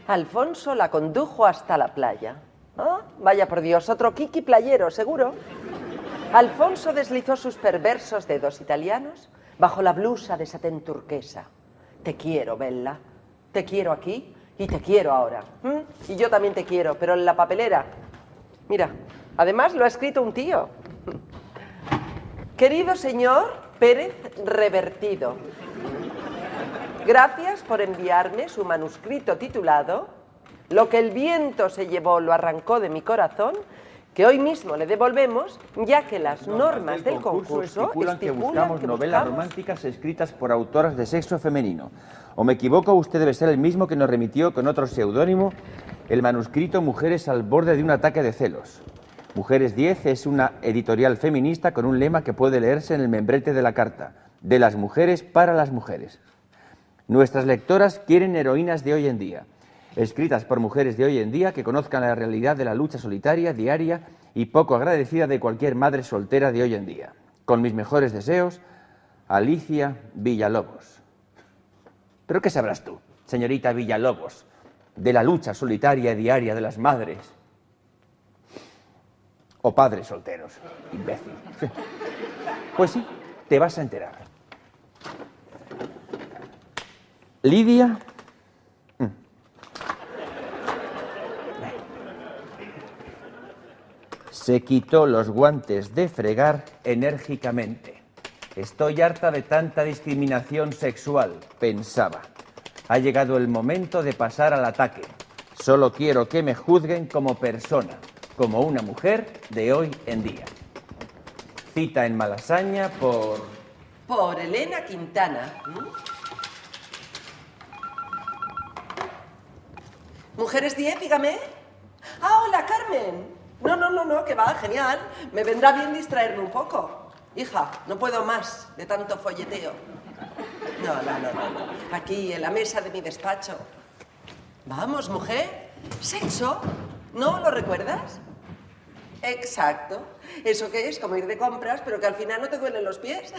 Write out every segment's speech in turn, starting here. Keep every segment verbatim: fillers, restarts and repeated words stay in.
Alfonso la condujo hasta la playa. Oh, vaya por Dios, otro Kiki playero, seguro. Alfonso deslizó sus perversos dedos italianos bajo la blusa de satén turquesa. Te quiero, Bella. Te quiero aquí y te quiero ahora. ¿Mm? Y yo también te quiero, pero en la papelera. Mira, además lo ha escrito un tío. Querido señor Pérez Revertido, gracias por enviarme su manuscrito titulado Lo que el viento se llevó lo arrancó de mi corazón, que hoy mismo le devolvemos, ya que las normas del concurso estipulan que buscamos novelas románticas escritas por autoras de sexo femenino. ¿O me equivoco? Usted debe ser el mismo que nos remitió con otro seudónimo el manuscrito Mujeres al borde de un ataque de celos. Mujeres diez es una editorial feminista con un lema que puede leerse en el membrete de la carta: de las mujeres para las mujeres. Nuestras lectoras quieren heroínas de hoy en día, escritas por mujeres de hoy en día que conozcan la realidad de la lucha solitaria, diaria y poco agradecida de cualquier madre soltera de hoy en día. Con mis mejores deseos, Alicia Villalobos. ¿Pero qué sabrás tú, señorita Villalobos, de la lucha solitaria y diaria de las madres? O padres solteros, imbécil. Pues sí, te vas a enterar. Lidia... se quitó los guantes de fregar enérgicamente. Estoy harta de tanta discriminación sexual, pensaba. Ha llegado el momento de pasar al ataque. Solo quiero que me juzguen como persona, como una mujer de hoy en día. Cita en Malasaña por... Por Elena Quintana. ¿Mujeres diez, dígame? Ah, hola, Carmen. No, no, no, no, que va, genial. Me vendrá bien distraerme un poco. Hija, no puedo más de tanto folleteo. No, no, no, no. Aquí, en la mesa de mi despacho. Vamos, mujer. ¿Sexo? ¿No lo recuerdas? Exacto. ¿Eso qué es? Como ir de compras, pero que al final no te duelen los pies.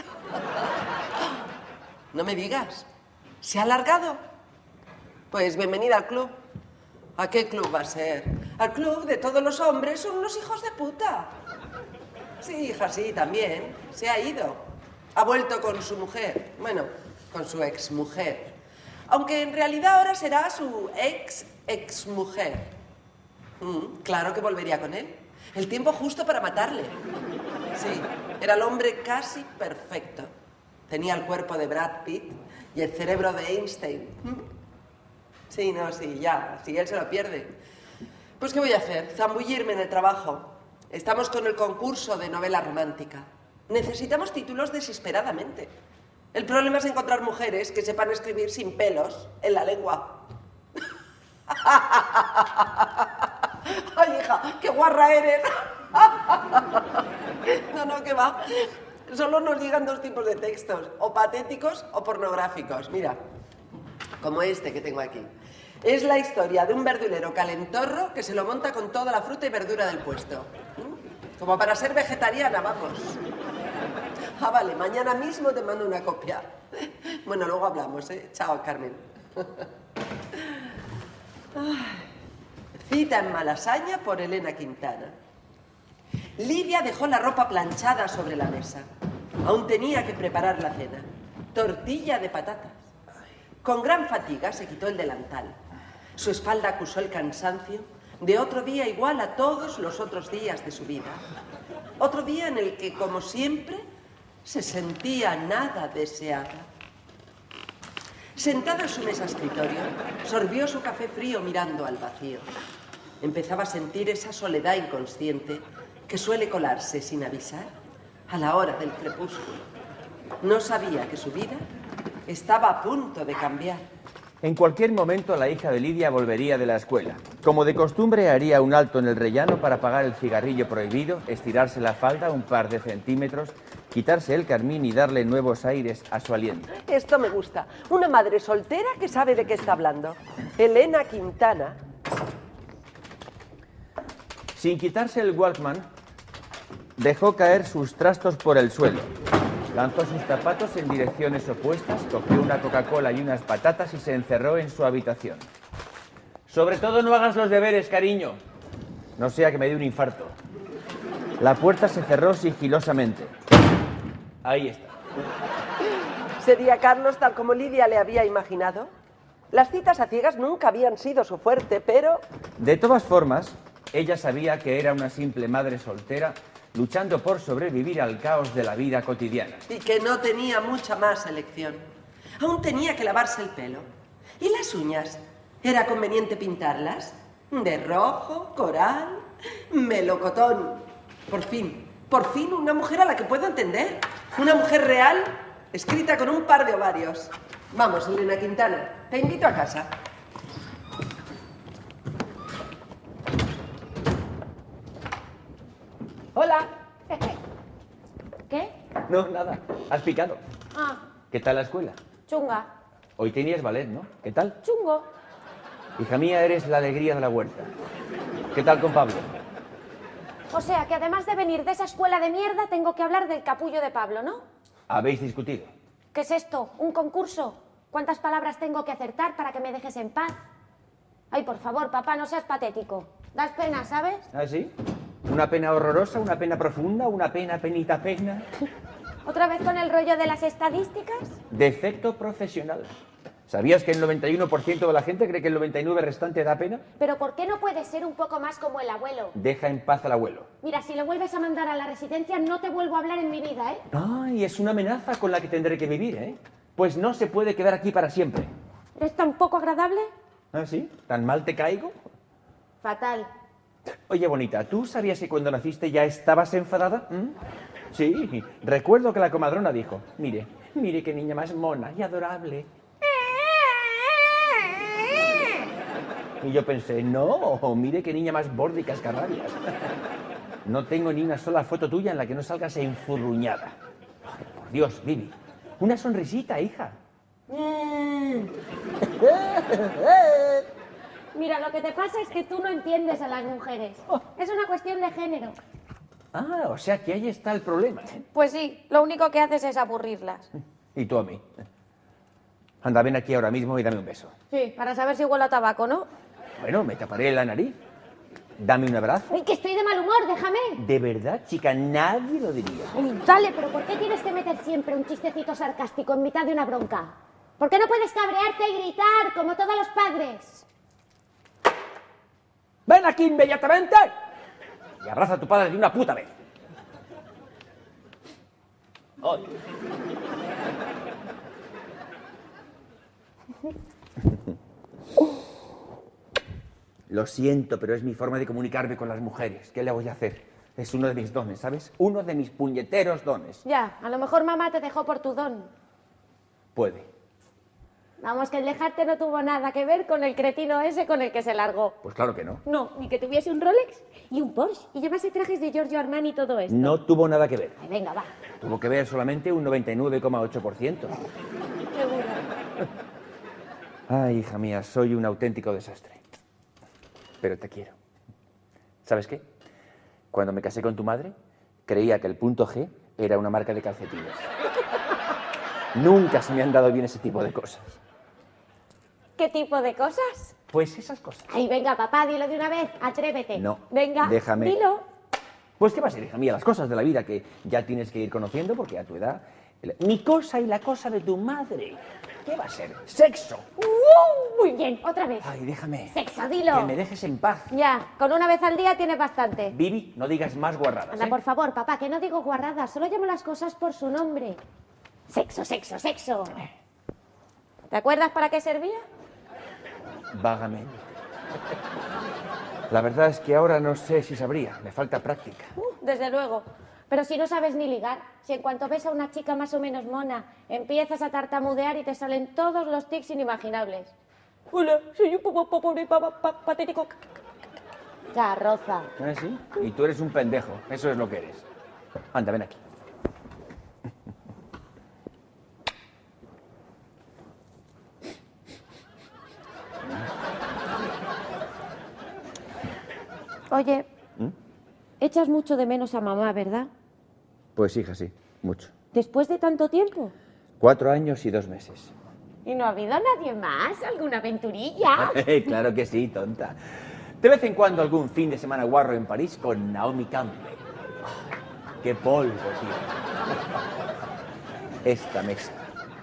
No me digas. ¿Se ha alargado? Pues bienvenida al club. ¿A qué club va a ser? Al club de todos los hombres son unos hijos de puta. Sí, hija, sí, también. Se ha ido. Ha vuelto con su mujer. Bueno, con su exmujer. Aunque en realidad ahora será su ex-exmujer. Mm, claro que volvería con él. El tiempo justo para matarle. Sí, era el hombre casi perfecto. Tenía el cuerpo de Brad Pitt y el cerebro de Einstein. Sí, no, sí, ya, si él se lo pierde. Pues, ¿qué voy a hacer? Zambullirme en el trabajo. Estamos con el concurso de novela romántica. Necesitamos títulos desesperadamente. El problema es encontrar mujeres que sepan escribir sin pelos en la lengua. ¡Ay, hija, qué guarra eres! No, no, que va. Solo nos llegan dos tipos de textos, o patéticos o pornográficos. Mira, como este que tengo aquí. Es la historia de un verdulero calentorro que se lo monta con toda la fruta y verdura del puesto. Como para ser vegetariana, vamos. Ah, vale, mañana mismo te mando una copia. Bueno, luego hablamos, ¿eh? Chao, Carmen. Cita en Malasaña por Elena Quintana. Lidia dejó la ropa planchada sobre la mesa. Aún tenía que preparar la cena. Tortilla de patatas. Con gran fatiga se quitó el delantal. Su espalda acusó el cansancio de otro día igual a todos los otros días de su vida. Otro día en el que, como siempre, se sentía nada deseada. Sentada en su mesa escritorio, sorbió su café frío mirando al vacío. Empezaba a sentir esa soledad inconsciente que suele colarse sin avisar a la hora del crepúsculo. No sabía que su vida estaba a punto de cambiar. En cualquier momento la hija de Lidia volvería de la escuela. Como de costumbre, haría un alto en el rellano para apagar el cigarrillo prohibido, estirarse la falda un par de centímetros, quitarse el carmín y darle nuevos aires a su aliento. Esto me gusta. Una madre soltera que sabe de qué está hablando. Elena Quintana. Sin quitarse el Walkman, dejó caer sus trastos por el suelo. Lanzó sus zapatos en direcciones opuestas, cogió una Coca-Cola y unas patatas y se encerró en su habitación. Sobre todo no hagas los deberes, cariño. No sea que me dé un infarto. La puerta se cerró sigilosamente. Ahí está. ¿Sería Carlos tal como Lidia le había imaginado? Las citas a ciegas nunca habían sido su fuerte, pero... De todas formas, ella sabía que era una simple madre soltera luchando por sobrevivir al caos de la vida cotidiana. Y que no tenía mucha más elección. Aún tenía que lavarse el pelo. ¿Y las uñas? ¿Era conveniente pintarlas? De rojo, coral, melocotón. Por fin, por fin una mujer a la que puedo entender. Una mujer real, escrita con un par de ovarios. Vamos, Elena Quintana, te invito a casa. ¡Hola! ¿Qué? No, nada. Has picado. Ah, ¿Qué tal la escuela? chunga. Hoy tenías ballet, ¿no? ¿Qué tal? Chungo. Hija mía, eres la alegría de la huerta. ¿Qué tal con Pablo? O sea, que además de venir de esa escuela de mierda, tengo que hablar del capullo de Pablo, ¿no? ¿Habéis discutido? ¿Qué es esto? ¿Un concurso? ¿Cuántas palabras tengo que acertar para que me dejes en paz? Ay, por favor, papá, no seas patético. Das pena, ¿sabes? ¿Ah, sí? ¿Una pena horrorosa, una pena profunda, una pena, penita, pena? ¿Otra vez con el rollo de las estadísticas? Defecto profesional. ¿Sabías que el noventa y uno por ciento de la gente cree que el noventa y nueve por ciento restante da pena? Pero ¿por qué no puedes ser un poco más como el abuelo? Deja en paz al abuelo. Mira, si le vuelves a mandar a la residencia, no te vuelvo a hablar en mi vida, ¿eh? Ay, es una amenaza con la que tendré que vivir, ¿eh? Pues no se puede quedar aquí para siempre. ¿Eres tan poco agradable? ¿Ah, sí? ¿Tan mal te caigo? Fatal. Oye, bonita, ¿tú sabías que cuando naciste ya estabas enfadada? ¿Mm? Sí, recuerdo que la comadrona dijo, mire, mire qué niña más mona y adorable. Y yo pensé, no, mire qué niña más borde y cascarrabias. No tengo ni una sola foto tuya en la que no salgas enfurruñada. Ay, por Dios, Vivi, una sonrisita, hija. Mira, lo que te pasa es que tú no entiendes a las mujeres. Es una cuestión de género. Ah, o sea que ahí está el problema, ¿eh? Pues sí, lo único que haces es aburrirlas. Y tú a mí. Anda, ven aquí ahora mismo y dame un beso. Sí, para saber si huele a tabaco, ¿no? Bueno, me taparé la nariz. Dame un abrazo. ¡Uy, que estoy de mal humor! ¡Déjame! De verdad, chica, nadie lo diría. Uy, dale, pero ¿por qué tienes que meter siempre un chistecito sarcástico en mitad de una bronca? ¿Por qué no puedes cabrearte y gritar como todos los padres? ¡Ven aquí inmediatamente! Y abraza a tu padre de una puta vez. Ay. Lo siento, pero es mi forma de comunicarme con las mujeres. ¿Qué le voy a hacer? Es uno de mis dones, ¿sabes? Uno de mis puñeteros dones. Ya, a lo mejor mamá te dejó por tu don. Puede. Vamos, que el dejarte no tuvo nada que ver con el cretino ese con el que se largó. Pues claro que no. No, ni que tuviese un Rolex y un Porsche y llevase trajes de Giorgio Armani y todo esto. No tuvo nada que ver. Ay, venga, va. Tuvo que ver solamente un noventa y nueve coma ocho por ciento. Seguro. Ay, hija mía, soy un auténtico desastre. Pero te quiero. ¿Sabes qué? Cuando me casé con tu madre, creía que el punto G era una marca de calcetines. Nunca se me han dado bien ese tipo de cosas. ¿Qué tipo de cosas? Pues esas cosas. Ay, venga, papá, dilo de una vez. Atrévete. No. Venga, Déjame. dilo. Pues qué va a ser, hija mía, las cosas de la vida que ya tienes que ir conociendo porque a tu edad... el- Mi cosa y la cosa de tu madre. ¿Qué va a ser? ¡Sexo! ¡Uh! Muy bien, otra vez. Ay, déjame. Sexo, dilo. Que me dejes en paz. Ya, con una vez al día tienes bastante. Vivi, no digas más guarradas, Anda, ¿eh? por favor, papá, que no digo guarradas, solo llamo las cosas por su nombre. Sexo, sexo, sexo. ¿Te acuerdas para qué servía? Vagamente. La verdad es que ahora no sé si sabría. Me falta práctica. Uh, desde luego. Pero si no sabes ni ligar, si en cuanto ves a una chica más o menos mona, empiezas a tartamudear y te salen todos los tics inimaginables. Hola, soy un poco pobre, pa, pa, patético. Ya, roza. ¿Ah, sí? Y tú eres un pendejo. Eso es lo que eres. Anda, ven aquí. Oye, echas mucho de menos a mamá, ¿verdad? Pues hija, sí. Mucho. Después de tanto tiempo. Cuatro años y dos meses. ¿Y no ha habido nadie más? ¿Alguna aventurilla? Claro que sí, tonta. De vez en cuando algún fin de semana guarro en París con Naomi Campbell. ¡Qué polvo, tío! Esta mesa.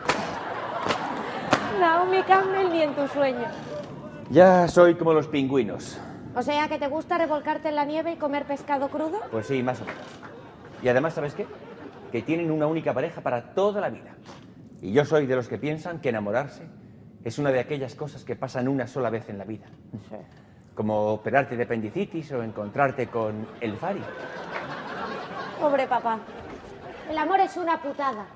Naomi Campbell ni en tus sueños. Ya soy como los pingüinos. O sea, ¿que te gusta revolcarte en la nieve y comer pescado crudo? Pues sí, más o menos. Y además, ¿sabes qué? Que tienen una única pareja para toda la vida. Y yo soy de los que piensan que enamorarse es una de aquellas cosas que pasan una sola vez en la vida. Sí. Como operarte de apendicitis o encontrarte con el Fari. Pobre papá. El amor es una putada.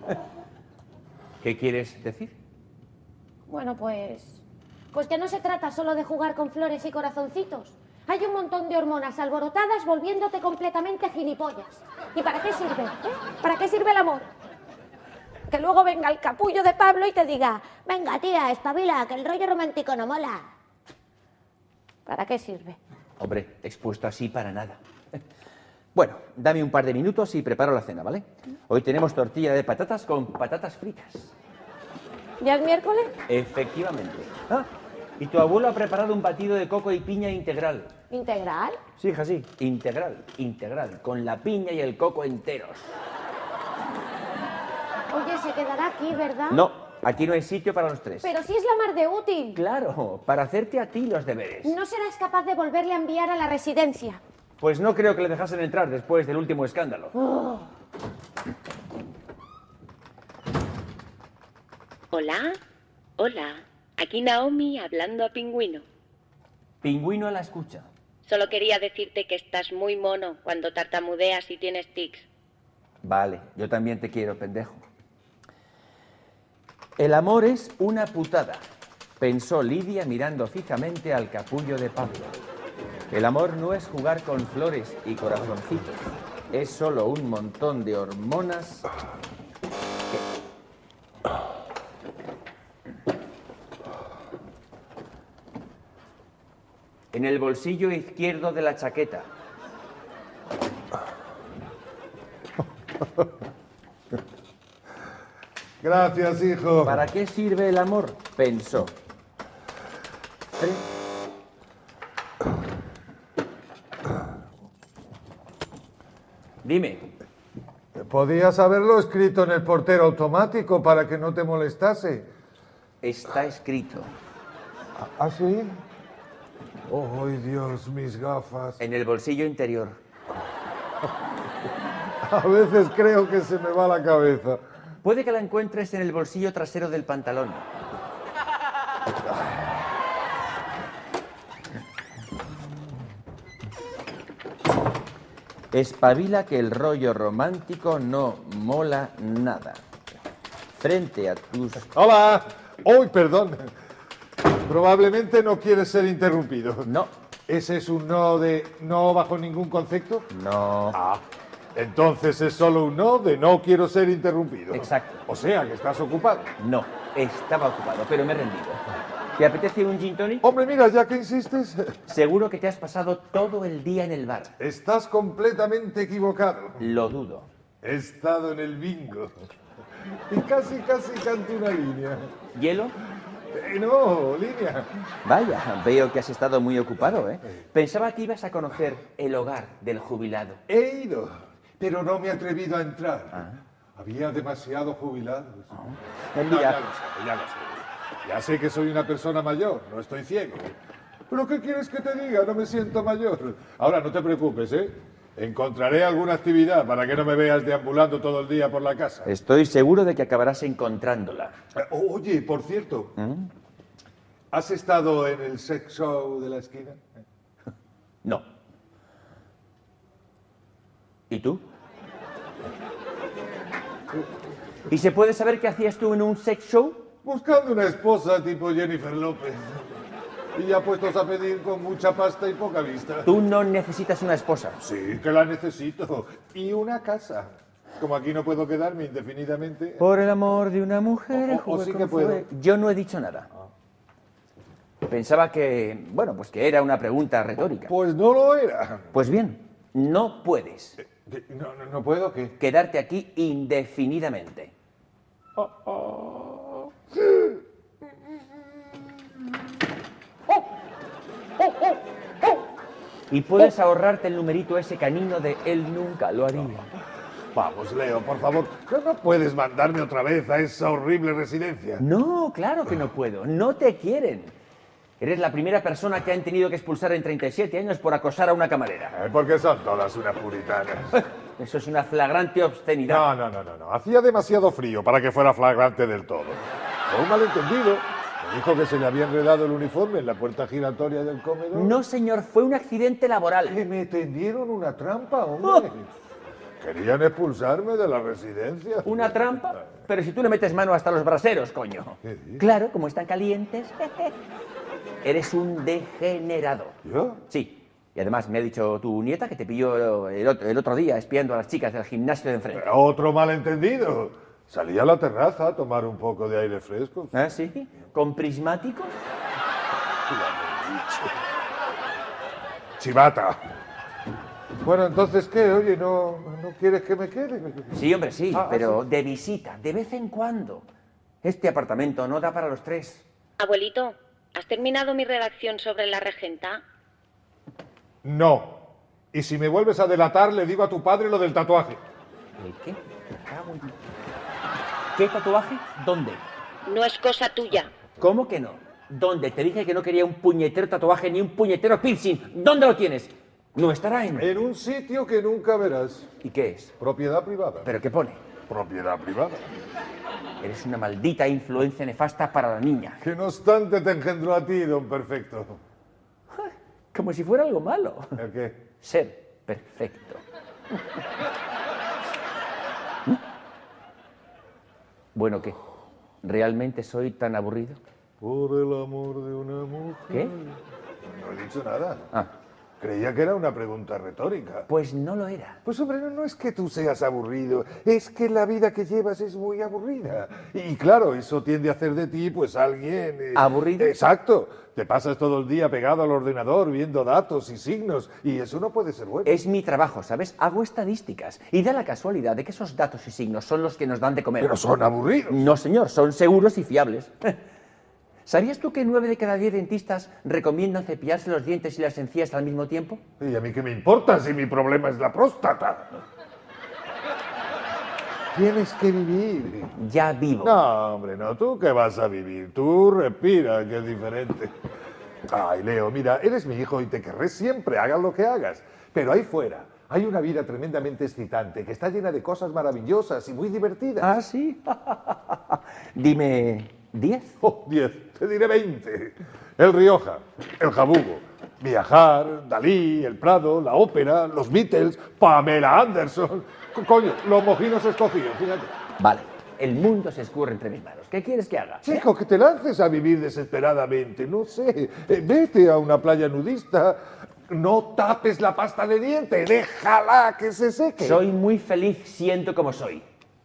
¿Qué quieres decir? Bueno, pues... Pues que no se trata solo de jugar con flores y corazoncitos. Hay un montón de hormonas alborotadas volviéndote completamente gilipollas. ¿Y para qué sirve? ¿Eh? ¿Para qué sirve el amor? Que luego venga el capullo de Pablo y te diga: venga, tía, espabila, que el rollo romántico no mola. ¿Para qué sirve? Hombre, expuesto así para nada. Bueno, dame un par de minutos y preparo la cena, ¿vale? Hoy tenemos tortilla de patatas con patatas fritas. ¿Ya es miércoles? Efectivamente. Ah, y tu abuelo ha preparado un batido de coco y piña integral. ¿Integral? Sí, hija, sí. Integral, integral. Con la piña y el coco enteros. Oye, se quedará aquí, ¿verdad? No, aquí no hay sitio para los tres. Pero sí es la mar de útil. Claro, para hacerte a ti los deberes. No serás capaz de volverle a enviar a la residencia. Pues no creo que le dejasen entrar después del último escándalo. Oh. Hola, hola. Aquí Naomi hablando a Pingüino. Pingüino a la escucha. Solo quería decirte que estás muy mono cuando tartamudeas y tienes tics. Vale, yo también te quiero, pendejo. El amor es una putada, pensó Lidia mirando fijamente al capullo de Pablo. El amor no es jugar con flores y corazoncitos. Es solo un montón de hormonas que... En el bolsillo izquierdo de la chaqueta. Gracias, hijo. ¿Para qué sirve el amor? Pensó. ¿Eh? Dime. Podías haberlo escrito en el portero automático para que no te molestase. Está escrito. ¿Ah, sí? Oh, ay, Dios, mis gafas. En el bolsillo interior. A veces creo que se me va la cabeza. Puede que la encuentres en el bolsillo trasero del pantalón. Espabila que el rollo romántico no mola nada. Frente a tus... ¡Hola! ¡Uy, perdón! Probablemente no quieres ser interrumpido. No. ¿Ese es un no de no bajo ningún concepto? No. Ah, entonces es solo un no de no quiero ser interrumpido. Exacto. O sea, que estás ocupado. No. Estaba ocupado, pero me he rendido. ¿Te apetece un gin tonic? Hombre, mira, ya que insistes... Seguro que te has pasado todo el día en el bar. Estás completamente equivocado. Lo dudo. He estado en el bingo. Y casi, casi canto una línea. ¿Hielo? Eh, no, línea. Vaya, veo que has estado muy ocupado, ¿eh? Pensaba que ibas a conocer el hogar del jubilado. He ido, pero no me he atrevido a entrar. Ah. Había demasiados jubilados. Eh, No, mira, ya lo sé, ya lo sé. Ya sé que soy una persona mayor, no estoy ciego. ¿Pero qué quieres que te diga? No me siento mayor. Ahora, no te preocupes, ¿eh? Encontraré alguna actividad para que no me veas deambulando todo el día por la casa. estoy seguro de que acabarás encontrándola. Eh, Oye, por cierto, ¿has estado en el sex show de la esquina? No. ¿Y tú? ¿Y se puede saber qué hacías tú en un sex show? Buscando una esposa tipo Jennifer López. Y ya puestos a pedir con mucha pasta y poca vista. Tú no necesitas una esposa. Sí, que la necesito. Y una casa. Como aquí no puedo quedarme indefinidamente... Por el amor de una mujer... O- o jugué sí con que puedo. fuego. Yo no he dicho nada. Pensaba que, bueno, pues que era una pregunta retórica. Pues no lo era. Pues bien, no puedes ¿Qué? No, no, no puedo, ¿qué? quedarte aquí indefinidamente. Y puedes ahorrarte el numerito ese canino de él nunca lo haría. Vamos, Leo, por favor, ¿no puedes mandarme otra vez a esa horrible residencia? No, claro que no puedo. No te quieren. Eres la primera persona que han tenido que expulsar en treinta y siete años por acosar a una camarera. Eh, porque son todas unas puritanas. Eso es una flagrante obscenidad. No, no, no, no, no. Hacía demasiado frío para que fuera flagrante del todo. Fue un malentendido. Me dijo que se le había enredado el uniforme en la puerta giratoria del comedor. No, señor, fue un accidente laboral. Que me tendieron una trampa, hombre. Oh. Querían expulsarme de la residencia. ¿Una trampa? Pero si tú le metes mano hasta los braseros, coño. ¿Qué dices? Claro, como están calientes. Eres un degenerado. ¿Yo? Sí. Y además me ha dicho tu nieta que te pilló el otro, el otro día espiando a las chicas del gimnasio de enfrente. Otro malentendido. Salí a la terraza a tomar un poco de aire fresco. ¿Ah, sí? ¿Con prismáticos? Chivata. Bueno, entonces, ¿qué? Oye, ¿no, no quieres que me quede? Sí, hombre, sí, Ah, pero sí. de visita, de vez en cuando. Este apartamento no da para los tres. Abuelito, ¿has terminado mi redacción sobre la regenta? No. Y si me vuelves a delatar, le digo a tu padre lo del tatuaje. ¿El qué? Me cago en- ¿Qué tatuaje? ¿Dónde? No es cosa tuya. ¿Cómo que no? ¿Dónde? Te dije que no quería un puñetero tatuaje ni un puñetero piercing. ¿Dónde lo tienes? No estará en... En un sitio que nunca verás. ¿Y qué es? Propiedad privada. ¿Pero qué pone? Propiedad privada. Eres una maldita influencia nefasta para la niña. Que no obstante te engendró a ti, don Perfecto. Como si fuera algo malo. ¿El qué? Ser perfecto. Bueno, ¿qué? ¿Realmente soy tan aburrido? Por el amor de una mujer. ¿Qué? No he dicho nada. Ah, Creía que era una pregunta retórica. pues no lo era. Pues hombre, no, no es que tú seas aburrido, es que la vida que llevas es muy aburrida. Y claro, eso tiende a hacer de ti, pues, alguien... eh, ¿Aburrido? Exacto. Te pasas todo el día pegado al ordenador viendo datos y signos, y eso no puede ser bueno. Es mi trabajo, ¿sabes? Hago estadísticas. Y da la casualidad de que esos datos y signos son los que nos dan de comer. Pero son aburridos. No, señor, son seguros y fiables. ¿Sabías tú que nueve de cada diez dentistas recomiendan cepillarse los dientes y las encías al mismo tiempo? ¿Y a mí qué me importa si mi problema es la próstata? Tienes que vivir. Ya vivo. No, hombre, no. ¿Tú qué vas a vivir? Tú respira, que es diferente. Ay, Leo, mira, eres mi hijo y te querré siempre, hagas lo que hagas. Pero ahí fuera hay una vida tremendamente excitante, que está llena de cosas maravillosas y muy divertidas. ¿Ah, sí? Dime, ¿diez? Oh, diez, te diré veinte. El Rioja, el Jabugo, viajar, Dalí, el Prado, la ópera, los Beatles, Pamela Anderson. Co- Coño, los mojinos escocidos, fíjate. Vale, el mundo se escurre entre mis manos. ¿Qué quieres que haga? Chico, que te lances a vivir desesperadamente, no sé. Eh, vete a una playa nudista, no tapes la pasta de dientes, déjala que se seque. Soy muy feliz siendo como soy.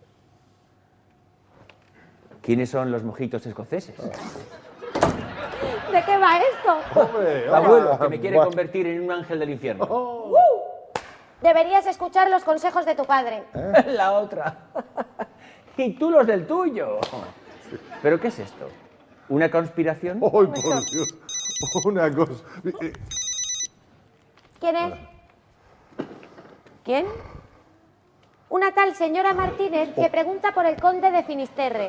¿Quiénes son los mojitos escoceses? ¿De qué va esto? Hombre, El abuelo, hola. que me quiere Buah. convertir en un ángel del infierno. Deberías escuchar los consejos de tu padre. La otra. Y tú los del tuyo. ¿Pero qué es esto? ¿Una conspiración? Ay, por Dios. Una cosa. Eh, ¿Quién es? ¿Quién? Una tal señora Martínez que pregunta por el conde de Finisterre.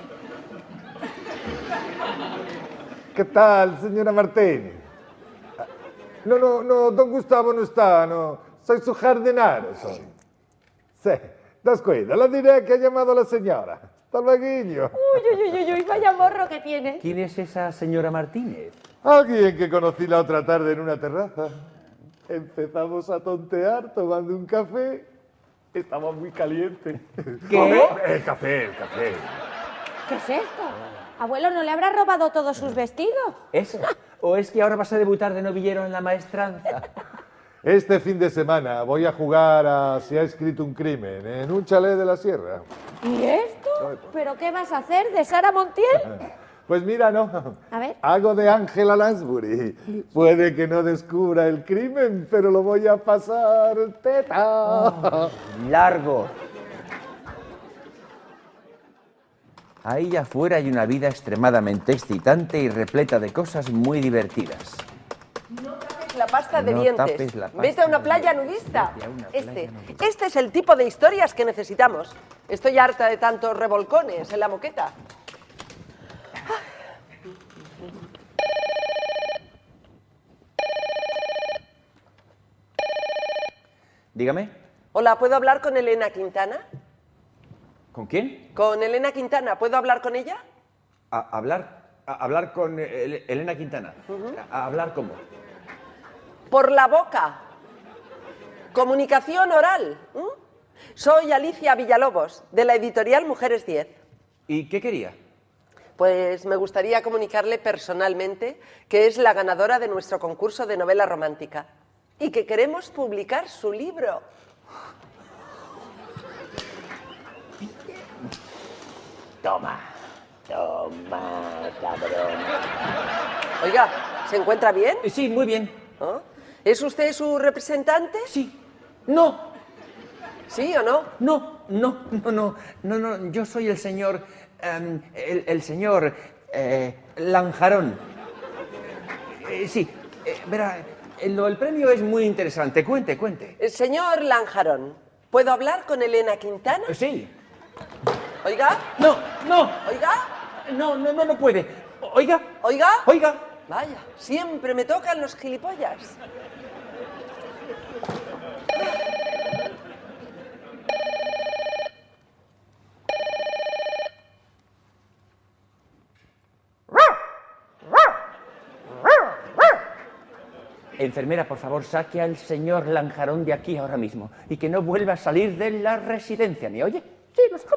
¿Qué tal, señora Martínez? No, no, no, don Gustavo no está, no. Soy su jardinero, soy. Sí, descuida, le diré que ha llamado a la señora. Hasta luego. Uy, uy, uy, uy, vaya morro que tiene. ¿Quién es esa señora Martínez? Alguien que conocí la otra tarde en una terraza. Empezamos a tontear tomando un café. Estaba muy caliente. ¿Qué? El café, el café. ¿Qué es esto? Abuelo, ¿no le habrá robado todos sus vestidos? ¿Eso? ¿O es que ahora vas a debutar de novillero en la maestranza? Este fin de semana voy a jugar a Si ha escrito un crimen en un chalet de la sierra. ¿Y esto? ¿Pero qué vas a hacer? ¿De Sara Montiel? Pues mira, no. A ver. Hago de Ángela Lansbury. Puede que no descubra el crimen, pero lo voy a pasar teta. Largo. Ahí afuera hay una vida extremadamente excitante y repleta de cosas muy divertidas. No trates tapes la pasta de No dientes. tapes la pasta Vete a una de playa dientes. nudista. Vete a una Este, playa nudista. este es el tipo de historias que necesitamos. Estoy harta de tantos revolcones en la moqueta. Dígame, Hola, ¿puedo hablar con Elena Quintana? ¿con quién? Con Elena Quintana, ¿puedo hablar con ella? A- hablar, a- hablar con eh, Elena Quintana. A- hablar cómo. Por la boca. Comunicación oral. ¿m? Soy Alicia Villalobos, de la editorial Mujeres diez. ¿Y qué quería? Pues me gustaría comunicarle personalmente que es la ganadora de nuestro concurso de novela romántica y que queremos publicar su libro. Toma, toma, cabrón. Oiga, ¿se encuentra bien? Eh, Sí, muy bien. ¿Ah? ¿Es usted su representante? Sí. No, ¿Sí o no? no, no, no, no, no, no. Yo soy el señor, em, el, el señor eh, Lanjarón. Eh, sí, eh, verá, eh, lo del premio es muy interesante. Cuente, cuente. El señor Lanjarón, ¿puedo hablar con Elena Quintana? Eh, Sí. Oiga, No, no, oiga, no, no, no, no puede. Oiga, oiga. oiga. Vaya, siempre me tocan los gilipollas. Enfermera, por favor, saque al señor Lanjarón de aquí ahora mismo y que no vuelva a salir de la residencia. ¿Me oye? Sí, lo sé.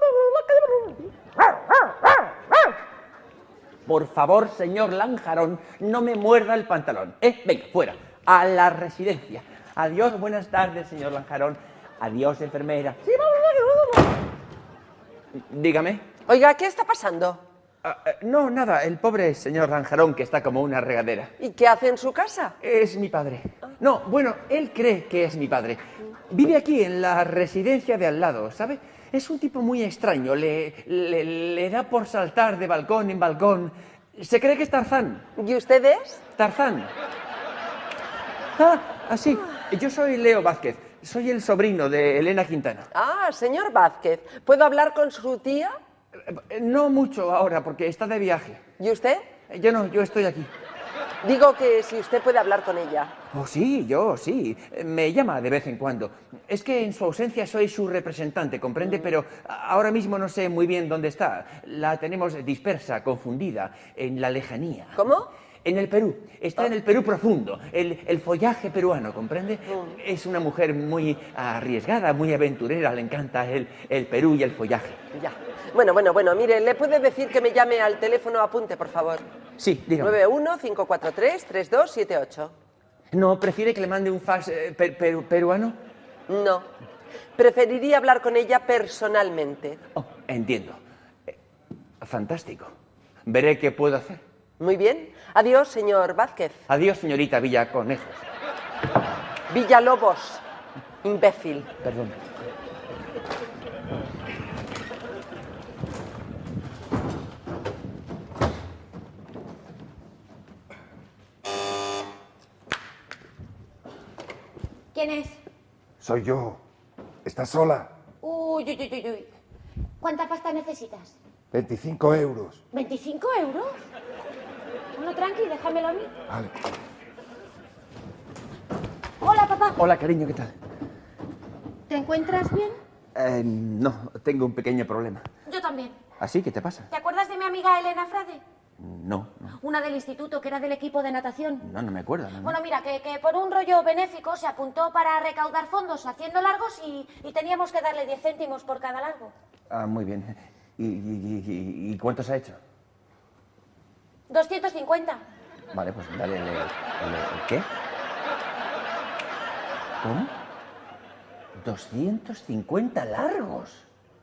Por favor, señor Lanjarón, no me muerda el pantalón. ¿Eh? Venga, fuera. A la residencia. Adiós, buenas tardes, señor Lanjarón. Adiós, enfermera. Sí, dígame. Oiga, ¿qué está pasando? Ah, eh, no, nada, el pobre señor Lanjarón que está como una regadera. ¿Y qué hace en su casa? Es mi padre. No, bueno, él cree que es mi padre. Vive aquí, en la residencia de al lado, ¿sabe? Es un tipo muy extraño. Le, le, le da por saltar de balcón en balcón. Se cree que es Tarzán. ¿Y usted es? Tarzán. Ah, así. Yo soy Leo Vázquez. Soy el sobrino de Elena Quintana. Ah, señor Vázquez, ¿puedo hablar con su tía? Eh, No mucho ahora, porque está de viaje. ¿Y usted? Eh, Yo no, yo estoy aquí. Digo que si usted puede hablar con ella. Oh, sí, yo sí. Me llama de vez en cuando. Es que en su ausencia soy su representante, ¿comprende? Pero ahora mismo no sé muy bien dónde está. La tenemos dispersa, confundida, en la lejanía. ¿Cómo? En el Perú. Está en el Perú profundo. El, el follaje peruano, ¿comprende? Es una mujer muy arriesgada, muy aventurera. Le encanta el, el Perú y el follaje. Ya. Bueno, bueno, bueno, mire, ¿le puede decir que me llame al teléfono? Apunte, por favor. Sí, dígame. nueve uno cinco cuatro tres tres dos siete ocho. ¿No prefiere que le mande un fax eh, per- per- peruano? No. Preferiría hablar con ella personalmente. Oh, entiendo. Eh, fantástico. Veré qué puedo hacer. Muy bien. Adiós, señor Vázquez. Adiós, señorita Villaconejos. Villalobos. Imbécil. Perdón. ¿Quién es? Soy yo. ¿Estás sola? Uy, uy, uy, uy, uy. ¿Cuánta pasta necesitas? veinticinco euros. ¿veinticinco euros? Bueno, tranqui, déjamelo a mí. Vale. Hola, papá. Hola, cariño, ¿qué tal? ¿Te encuentras bien? Eh, no, tengo un pequeño problema. Yo también. ¿Así? ¿Qué te pasa? ¿Te acuerdas de mi amiga Elena Frade? No, no, Una del instituto que era del equipo de natación. no, no me acuerdo. no, no. Bueno, mira, que, que por un rollo benéfico se apuntó para recaudar fondos haciendo largos y, y teníamos que darle diez céntimos por cada largo. Ah, muy bien. ¿Y, y, y- y cuántos ha hecho? doscientos cincuenta. Vale, pues dale el, el- el- ¿el qué? ¿Cómo? doscientos cincuenta largos.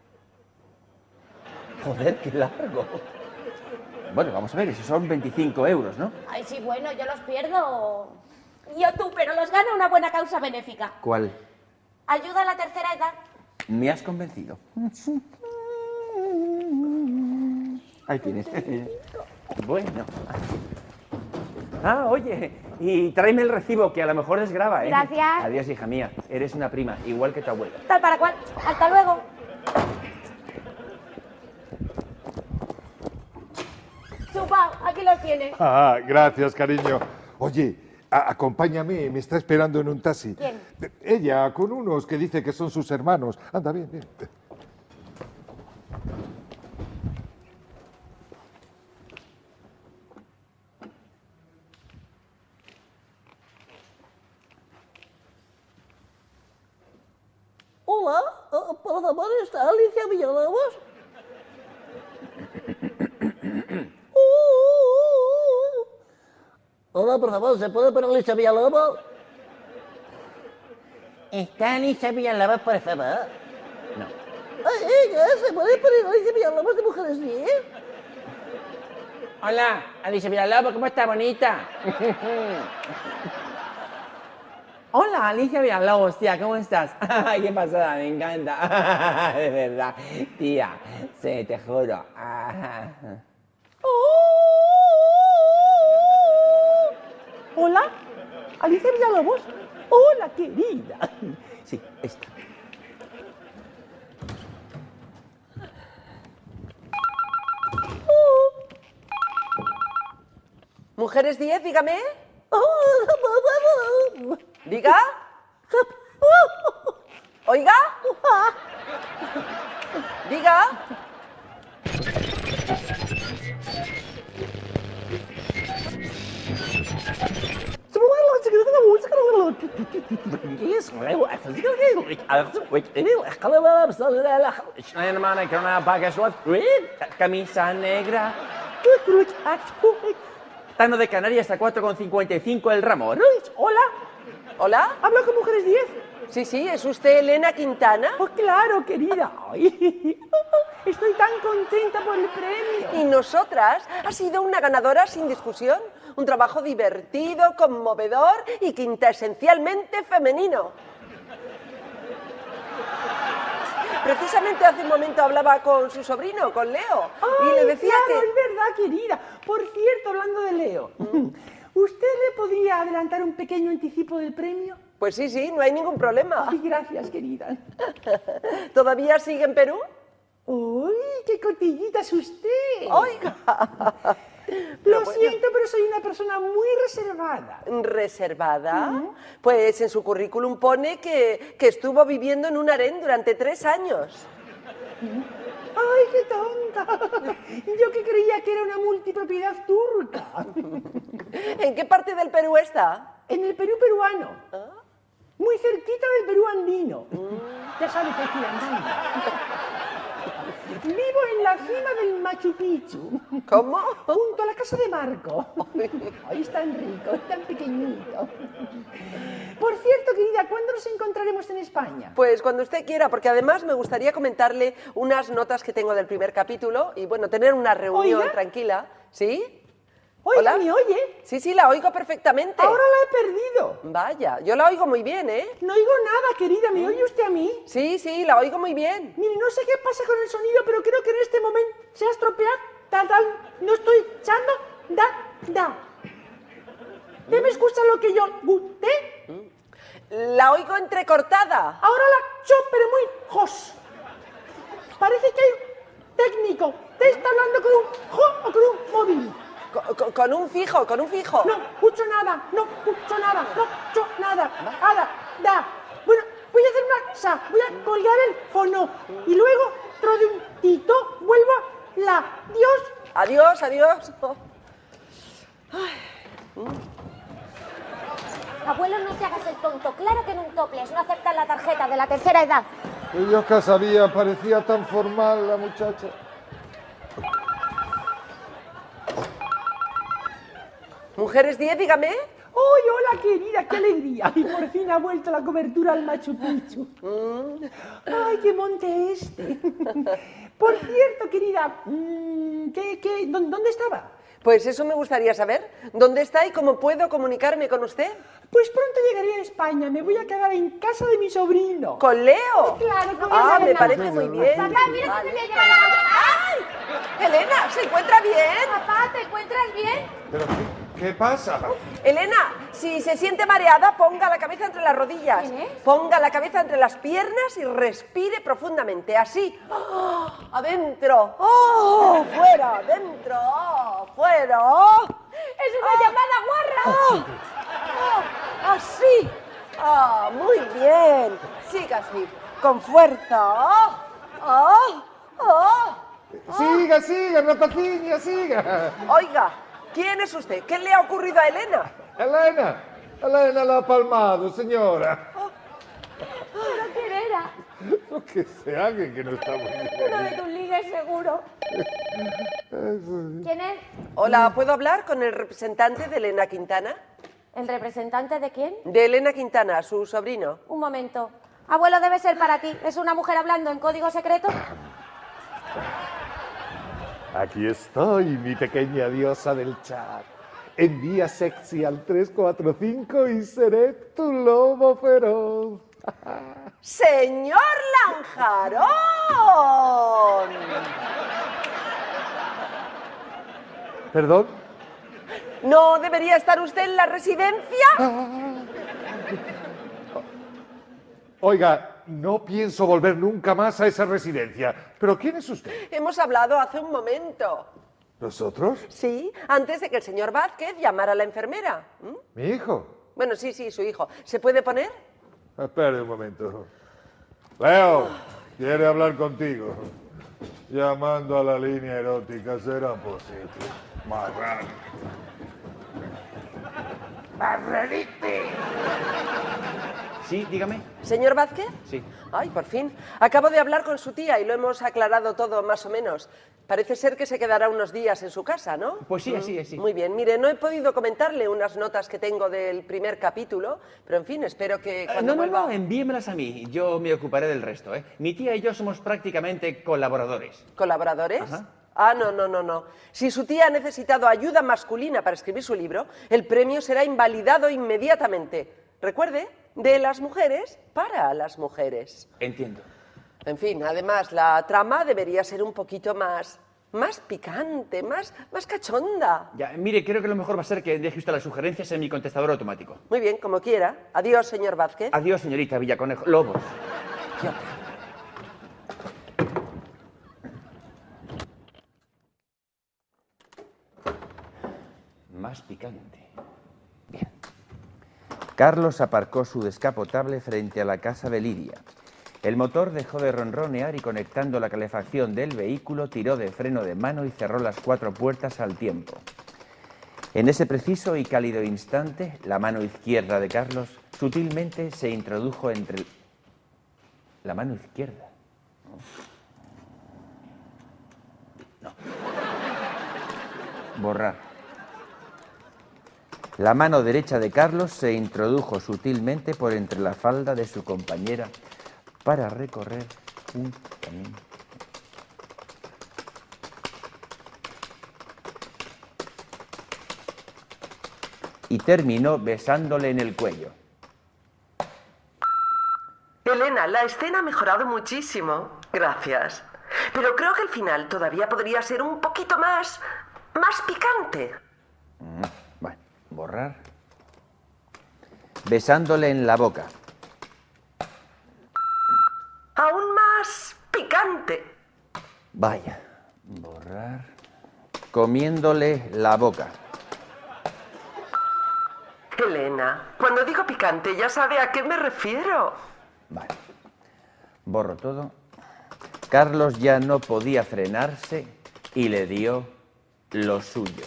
Joder, qué largo. Bueno, vamos a ver, esos son veinticinco euros, ¿no? Ay, sí, bueno, yo los pierdo. Yo tú, pero los gana una buena causa benéfica. ¿Cuál? Ayuda a la tercera edad. Me has convencido. Ahí tienes. Bueno. Ah, oye, Y tráeme el recibo, que a lo mejor desgrava, ¿eh? Gracias. Adiós, hija mía. Eres una prima, igual que tu abuela. Tal para cual. Hasta luego. Chupa, aquí los tienes. Ah, gracias, cariño. Oye, a- acompáñame, me está esperando en un taxi. ¿Quién? Ella, con unos que dice que son sus hermanos. Anda, bien, bien. Hola, uh, por favor, ¿está Alicia Villalobos? Uh, Hola, por favor, ¿se puede poner Alicia Villalobos? ¿Está Alicia Villalobos, por favor? No. Ay, ella, ¿se puede poner Alicia Villalobos de Mujeres diez? Hola, Alicia Villalobos, ¿cómo está, bonita? Hola, Alicia Villalobos, tía, ¿cómo estás? Ay, qué pasada, me encanta. De verdad, tía, sí, te juro. Hola, Alicia Villalobos. Hola, querida. Sí, esta. Mujeres diez, dígame. Diga. Oiga. Diga. Camisa negra. Tano de Canarias a cuatro con cincuenta y cinco el ramo. Hola, Hola. ¿hablo con Mujeres diez? Sí, sí, ¿es usted Elena Quintana? Oh, claro, querida. Ay, estoy tan contenta por el premio. Y nosotras, ha sido una ganadora sin discusión. Un trabajo divertido, conmovedor y quintesencialmente femenino. Precisamente hace un momento hablaba con su sobrino, con Leo, Ay, y le decía claro, que... es verdad, querida. Por cierto, hablando de Leo, ¿usted le podría adelantar un pequeño anticipo del premio? Pues sí, sí, no hay ningún problema. Ay, gracias, querida. ¿Todavía sigue en Perú? ¡Uy, qué cotillita es usted! Oiga. Lo bueno. siento, pero soy una persona muy reservada. ¿Reservada? Pues en su currículum pone que, que estuvo viviendo en un harén durante tres años. ¡Ay, qué tonta! Yo que creía que era una multipropiedad turca. ¿En qué parte del Perú está? En el Perú peruano. Muy cerquita del Perú andino. Ya sabe que aquí andando. Vivo en la cima del Machu Picchu. ¿Cómo? Junto a la casa de Marco. Ahí es tan rico, es tan pequeñito. Por cierto, querida, ¿cuándo nos encontraremos en España? Pues cuando usted quiera, porque además me gustaría comentarle unas notas que tengo del primer capítulo y, bueno, tener una reunión ¿Oiga? tranquila. ¿Sí? Oiga, ¿Hola? ¿me oye? Sí, sí, la oigo perfectamente. Ahora la he perdido. Vaya, yo la oigo muy bien, ¿eh? No oigo nada, querida. ¿Me oye usted a mí? Sí, sí, la oigo muy bien. Mire, no sé qué pasa con el sonido, pero creo que en este momento se ha estropeado. Tal, tal. No estoy echando. Da, da. ¿Usted me escucha lo que yo guste? La oigo entrecortada. Ahora la cho, pero muy jos. Parece que hay un técnico. ¿Usted está hablando con un jo o con un móvil? Con, con- con un fijo, con un fijo. No escucho nada, no escucho nada, no escucho nada, nada, da. Bueno, voy a hacer una cosa, voy a colgar el fono y luego, dentro de un tito, vuelvo a la. Dios. Adiós, adiós. Oh. Abuelo, no te hagas el tonto. Claro que en un toples no aceptan la tarjeta de la tercera edad. Yo que sabía, parecía tan formal la muchacha. Mujeres diez, dígame. ¡Ay, hola, querida! ¡Qué alegría! Y por fin ha vuelto la cobertura al Machu Picchu. ¡Ay, qué monte este! Por cierto, querida, mm, ¿qué, qué, dó- ¿dónde estaba? Pues eso me gustaría saber. ¿Dónde está y cómo puedo comunicarme con usted? Pues pronto llegaré a España. Me voy a quedar en casa de mi sobrino. ¿Con Leo? Claro, con Ah, esa me nena. parece muy bien. Papá, mira que te voy a llevar. ¡Ay! Elena, ¿se encuentra bien? Papá, ¿te encuentras bien? ¿Pero qué, qué pasa? Elena, si se siente mareada, ponga la cabeza entre las rodillas. ¿Quién es? Ponga la cabeza entre las piernas y respire profundamente. Así. ¡Oh! Adentro. ¡Oh! Fuera. Dentro. ¡Oh! Fuera. ¡Oh! ¡Es una ¡Oh! llamada guarra! ¡Oh! ¡Oh! Así. ¡Ah! Muy bien. Siga así. Con fuerza. ¡Oh! ¡Oh! ¡Oh! Siga, siga, Rapaciña, siga. Oiga, ¿quién es usted? ¿Qué le ha ocurrido a Elena? Elena, Elena la ha palmado, señora. ¿Pero quién era? Lo que sea, alguien que no está muy bien. Uno de tus ligues, seguro. ¿Quién es? Hola, ¿puedo hablar con el representante de Elena Quintana? ¿El representante de quién? De Elena Quintana, su sobrino. Un momento. Abuelo, debe ser para ti. ¿Es una mujer hablando en código secreto? Aquí estoy, mi pequeña diosa del chat. Envía sexy al tres cuatro cinco y seré tu lobo feroz. ¡Señor Lanjarón! ¿Perdón? ¿No debería estar usted en la residencia? Oiga, no pienso volver nunca más a esa residencia. ¿Pero quién es usted? Hemos hablado hace un momento. ¿Nosotros? Sí, antes de que el señor Vázquez llamara a la enfermera. ¿Mm? ¿Mi hijo? Bueno, sí, sí, su hijo. ¿Se puede poner? Espere un momento. Leo, quiere hablar contigo. Llamando a la línea erótica, será posible. Marrano. ¡Marranite! Sí, dígame. ¿Señor Vázquez? Sí. Ay, por fin. Acabo de hablar con su tía y lo hemos aclarado todo más o menos. Parece ser que se quedará unos días en su casa, ¿no? Pues sí, así es, sí. Muy bien. Mire, no he podido comentarle unas notas que tengo del primer capítulo, pero en fin, espero que cuando no, no, vuelva... no, envíemelas a mí. Yo me ocuparé del resto, ¿eh? Mi tía y yo somos prácticamente colaboradores. ¿Colaboradores? Ajá. Ah, no, no, no, no. Si su tía ha necesitado ayuda masculina para escribir su libro, el premio será invalidado inmediatamente. Recuerde, de las mujeres para las mujeres. Entiendo. En fin, además, la trama debería ser un poquito más, más picante, más, más cachonda. Ya, mire, creo que lo mejor va a ser que deje usted las sugerencias en mi contestador automático. Muy bien, como quiera. Adiós, señor Vázquez. Adiós, señorita Villaconejo. Lobos. ¿Qué otra? Más picante. Bien. Carlos aparcó su descapotable frente a la casa de Lidia. El motor dejó de ronronear y, conectando la calefacción del vehículo, tiró de freno de mano y cerró las cuatro puertas al tiempo. En ese preciso y cálido instante, la mano izquierda de Carlos sutilmente se introdujo entre... el... La mano izquierda. No. Borrar. La mano derecha de Carlos se introdujo sutilmente por entre la falda de su compañera para recorrer un camino. Y terminó besándole en el cuello. Elena, la escena ha mejorado muchísimo. Gracias. Pero creo que el final todavía podría ser un poquito más... más picante. Mm, bueno, borrar. Besándole en la boca. Aún más picante. Vaya, borrar. Comiéndole la boca. Elena, cuando digo picante ya sabe a qué me refiero. Vale. Borro todo. Carlos ya no podía frenarse y le dio lo suyo.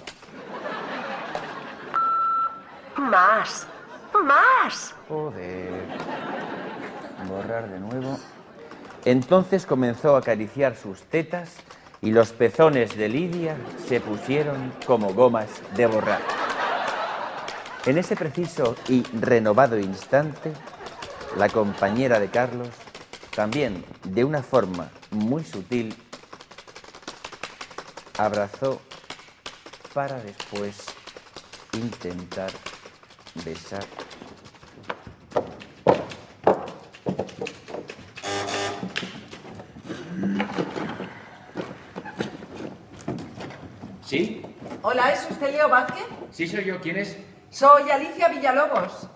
Más, más. Joder. Borrar de nuevo. Entonces comenzó a acariciar sus tetas y los pezones de Lidia se pusieron como gomas de borrar. En ese preciso y renovado instante, la compañera de Carlos, también de una forma muy sutil, abrazó para después intentar besar. ¿Sí? Hola, ¿es usted Leo Vázquez? Sí, soy yo. ¿Quién es? Soy Alicia Villalobos.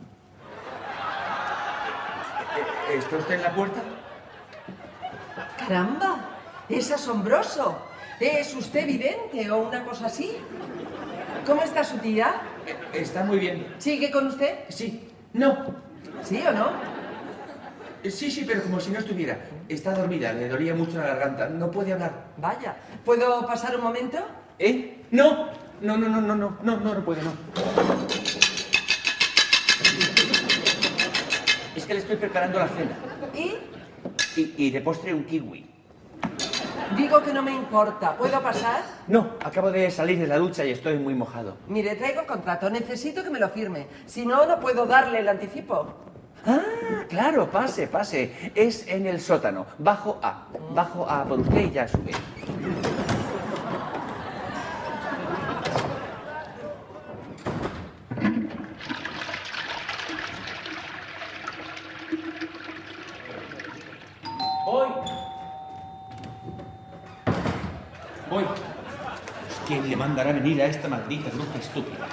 ¿Está usted en la puerta? ¡Caramba! ¡Es asombroso! ¿Es usted vidente o una cosa así? ¿Cómo está su tía? Está muy bien. ¿Sigue con usted? Sí. No. ¿Sí o no? Sí, sí, pero como si no estuviera. Está dormida, le dolía mucho la garganta. No puede hablar. Vaya. ¿Puedo pasar un momento? ¿Eh? No. No, no, no, no, no, no, no, no puede, no. Es que le estoy preparando la cena. ¿Y? Y, y de postre un kiwi. Digo que no me importa. ¿Puedo pasar? No, acabo de salir de la ducha y estoy muy mojado. Mire, traigo el contrato. Necesito que me lo firme. Si no, no puedo darle el anticipo. Ah, claro, pase, pase. Es en el sótano, bajo A. Bajo A por usted y ya sube. Voy. Voy. ¿Quién le mandará venir a esta maldita bruja estúpida?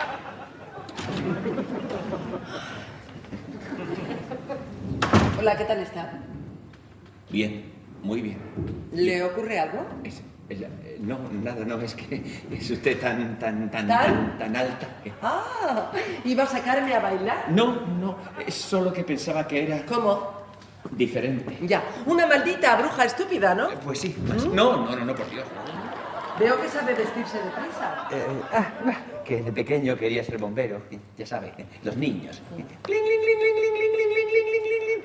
Hola, ¿qué tal está? Bien, muy bien. ¿Le ocurre algo? Es- es- eh, no, nada, no, es que es usted tan, tan, tan, ¿Tan? tan, tan alta. que- Ah, ¿iba a sacarme a bailar? No, no, es solo que pensaba que era ¿Cómo? diferente. Ya, una maldita bruja estúpida, ¿no? Eh, Pues sí, más- no, no, no, no, por Dios. Veo que sabe vestirse deprisa. Eh, ah, ah, que de pequeño quería ser bombero, ya sabe, los niños. Cling, cling, cling, cling, cling, cling, cling, cling, cling, cling, cling.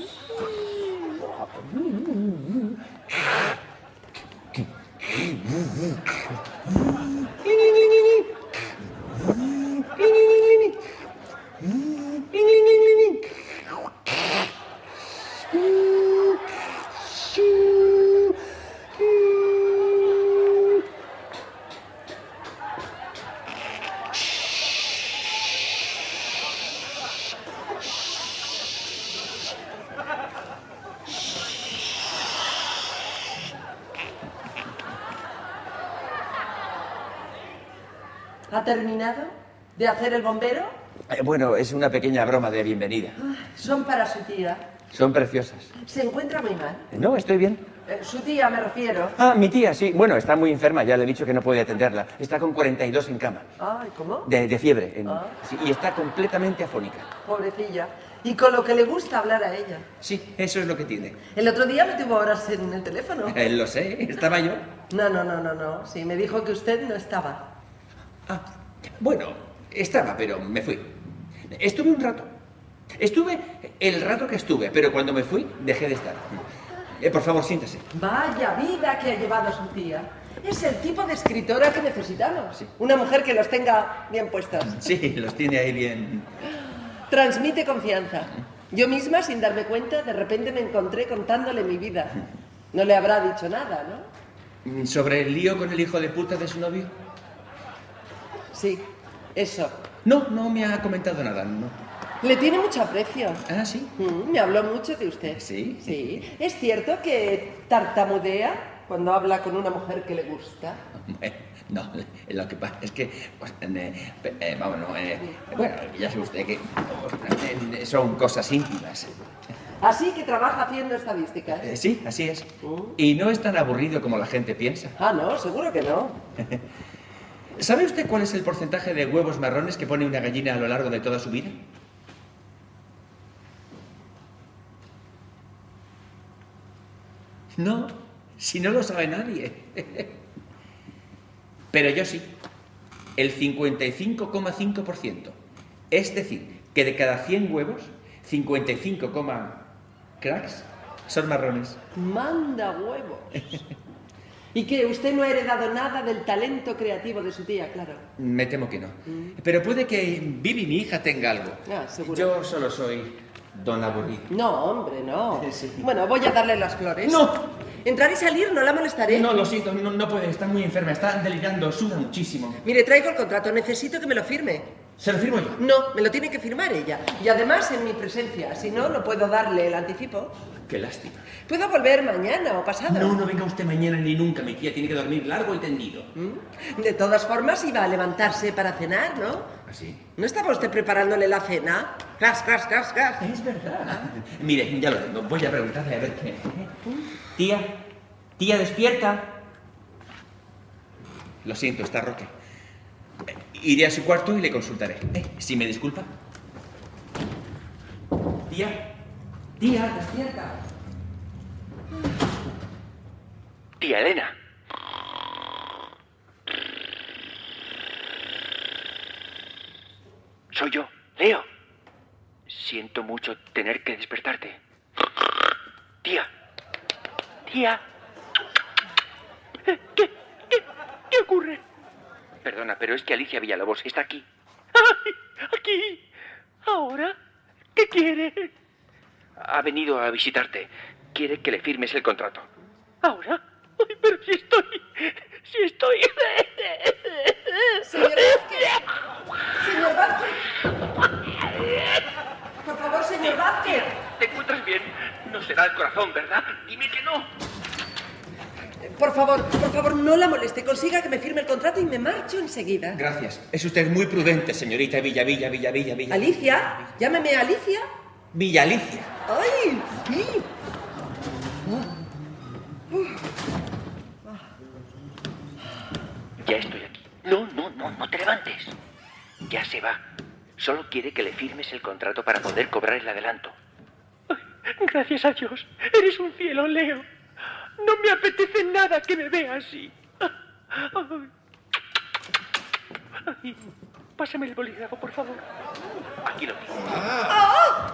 ¿Ha terminado de hacer el bombero? Eh, Bueno, es una pequeña broma de bienvenida. Son para su tía. Son preciosas. Se encuentra muy mal. No, estoy bien. Eh, su tía, me refiero. Ah, mi tía, sí. Bueno, está muy enferma, ya le he dicho que no puede atenderla. Está con cuarenta y dos en cama. Ay, ¿cómo? De, de fiebre. en- Ah. sí, y está completamente afónica. Pobrecilla. Y con lo que le gusta hablar a ella. Sí, eso es lo que tiene. El otro día me tuvo horas en el teléfono. Eh, lo sé, estaba yo. No, no, no, no, no. Sí, me dijo que usted no estaba. Ah, bueno, estaba, pero me fui. Estuve un rato. Estuve el rato que estuve, pero cuando me fui, dejé de estar. Eh, por favor, siéntese. Vaya vida que ha llevado su tía. Es el tipo de escritora que necesitamos. Sí. Una mujer que los tenga bien puestos. Sí, los tiene ahí bien. Transmite confianza. Yo misma, sin darme cuenta, de repente me encontré contándole mi vida. No le habrá dicho nada, ¿no? ¿Sobre el lío con el hijo de puta de su novio? Sí, eso. No, no me ha comentado nada, no. Le tiene mucho aprecio. Ah, sí. Mm, me habló mucho de usted. ¿Sí? Sí. ¿Es cierto que tartamudea cuando habla con una mujer que le gusta? Eh, No, lo que pasa es que, pues, eh, eh, vamos, no, eh, bueno, ya sabe usted que eh, son cosas íntimas. Así que trabaja haciendo estadísticas. Eh, sí, así es. Y no es tan aburrido como la gente piensa. Ah, no, seguro que no. ¿Sabe usted cuál es el porcentaje de huevos marrones que pone una gallina a lo largo de toda su vida? No, si no lo sabe nadie. Pero yo sí. El cincuenta y cinco coma cinco por ciento. Es decir, que de cada cien huevos, cincuenta y cinco, cracks son marrones. Manda huevos. ¿Y que usted no ha heredado nada del talento creativo de su tía, claro? Me temo que no. Pero puede que Vivi, mi hija, tenga algo. Ah, seguro. Yo solo soy don aburrido. No, hombre, no. Sí. Bueno, voy a darle las flores. ¡No! Entrar y salir, no la molestaré. No, lo siento, no, no puede, está muy enferma, está delirando, suda muchísimo. Mire, traigo el contrato, necesito que me lo firme. Se lo firmo yo. No, me lo tiene que firmar ella. Y además en mi presencia. Si no, no puedo darle el anticipo. Qué lástima. Puedo volver mañana o pasado. No, no venga usted mañana ni nunca. Mi tía tiene que dormir largo y tendido. ¿Mm? De todas formas, iba a levantarse para cenar, ¿no? ¿Así? ¿No estaba usted preparándole la cena? ¡Cras, cras, cras, cras! Es verdad. Mire, ya lo tengo. Voy a preguntarle a ver qué. Tía, tía, despierta. Lo siento, está Roque. Iré a su cuarto y le consultaré. Eh, si me disculpa. Tía, tía, despierta. Tía Elena. Soy yo, Leo. Siento mucho tener que despertarte. Tía. Tía. ¿Qué, qué, qué ocurre? Perdona, pero es que Alicia Villalobos está aquí. ¡Ay! ¿Aquí? ¿Ahora? ¿Qué quiere? Ha venido a visitarte. Quiere que le firmes el contrato. ¿Ahora? ¡Ay, pero si estoy... si estoy... Señor Vázquez. Señor Vázquez. Por favor, señor Vázquez. ¿Te encuentras bien? No será el corazón, ¿verdad? Dime que no. Por favor, por favor, no la moleste. Consiga que me firme el contrato y me marcho enseguida. Gracias. Es usted muy prudente, señorita Villa, Villa, Villa, Villa, Villa. ¿Alicia? Llámeme Alicia. Villa Alicia. ¡Ay! Sí. Ya estoy aquí. No, no, no, no te levantes. Ya se va. Solo quiere que le firmes el contrato para poder cobrar el adelanto. Ay, gracias a Dios. Eres un cielo, Leo. No me apetece nada que me vea así. Ay. Ay. Pásame el bolígrafo, por favor. Aquí lo tengo. ¡Ah!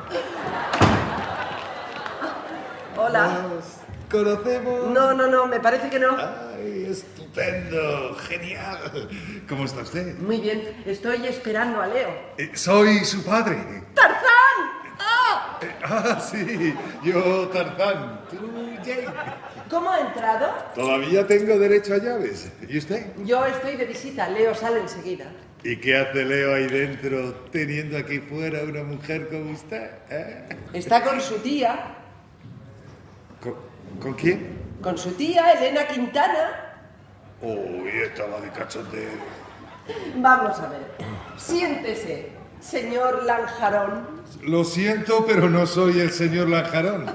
Hola. ¿Nos conocemos? No, no, no, me parece que no. ¡Ay, estupendo! ¡Genial! ¿Cómo está usted? Muy bien, estoy esperando a Leo. Eh, soy su padre. ¡Tarzán! ¡Ah! Eh, ah, sí, yo Tarzán. ¿Tú, Jane? ¿Cómo ha entrado? Todavía tengo derecho a llaves. ¿Y usted? Yo estoy de visita, Leo sale enseguida. ¿Y qué hace Leo ahí dentro teniendo aquí fuera una mujer como usted? ¿Eh? Está con su tía. ¿Con, ¿Con quién? Con su tía, Elena Quintana. Uy, estaba de cachondeo. Vamos a ver. Siéntese, señor Lanjarón. Lo siento, pero no soy el señor Lanjarón.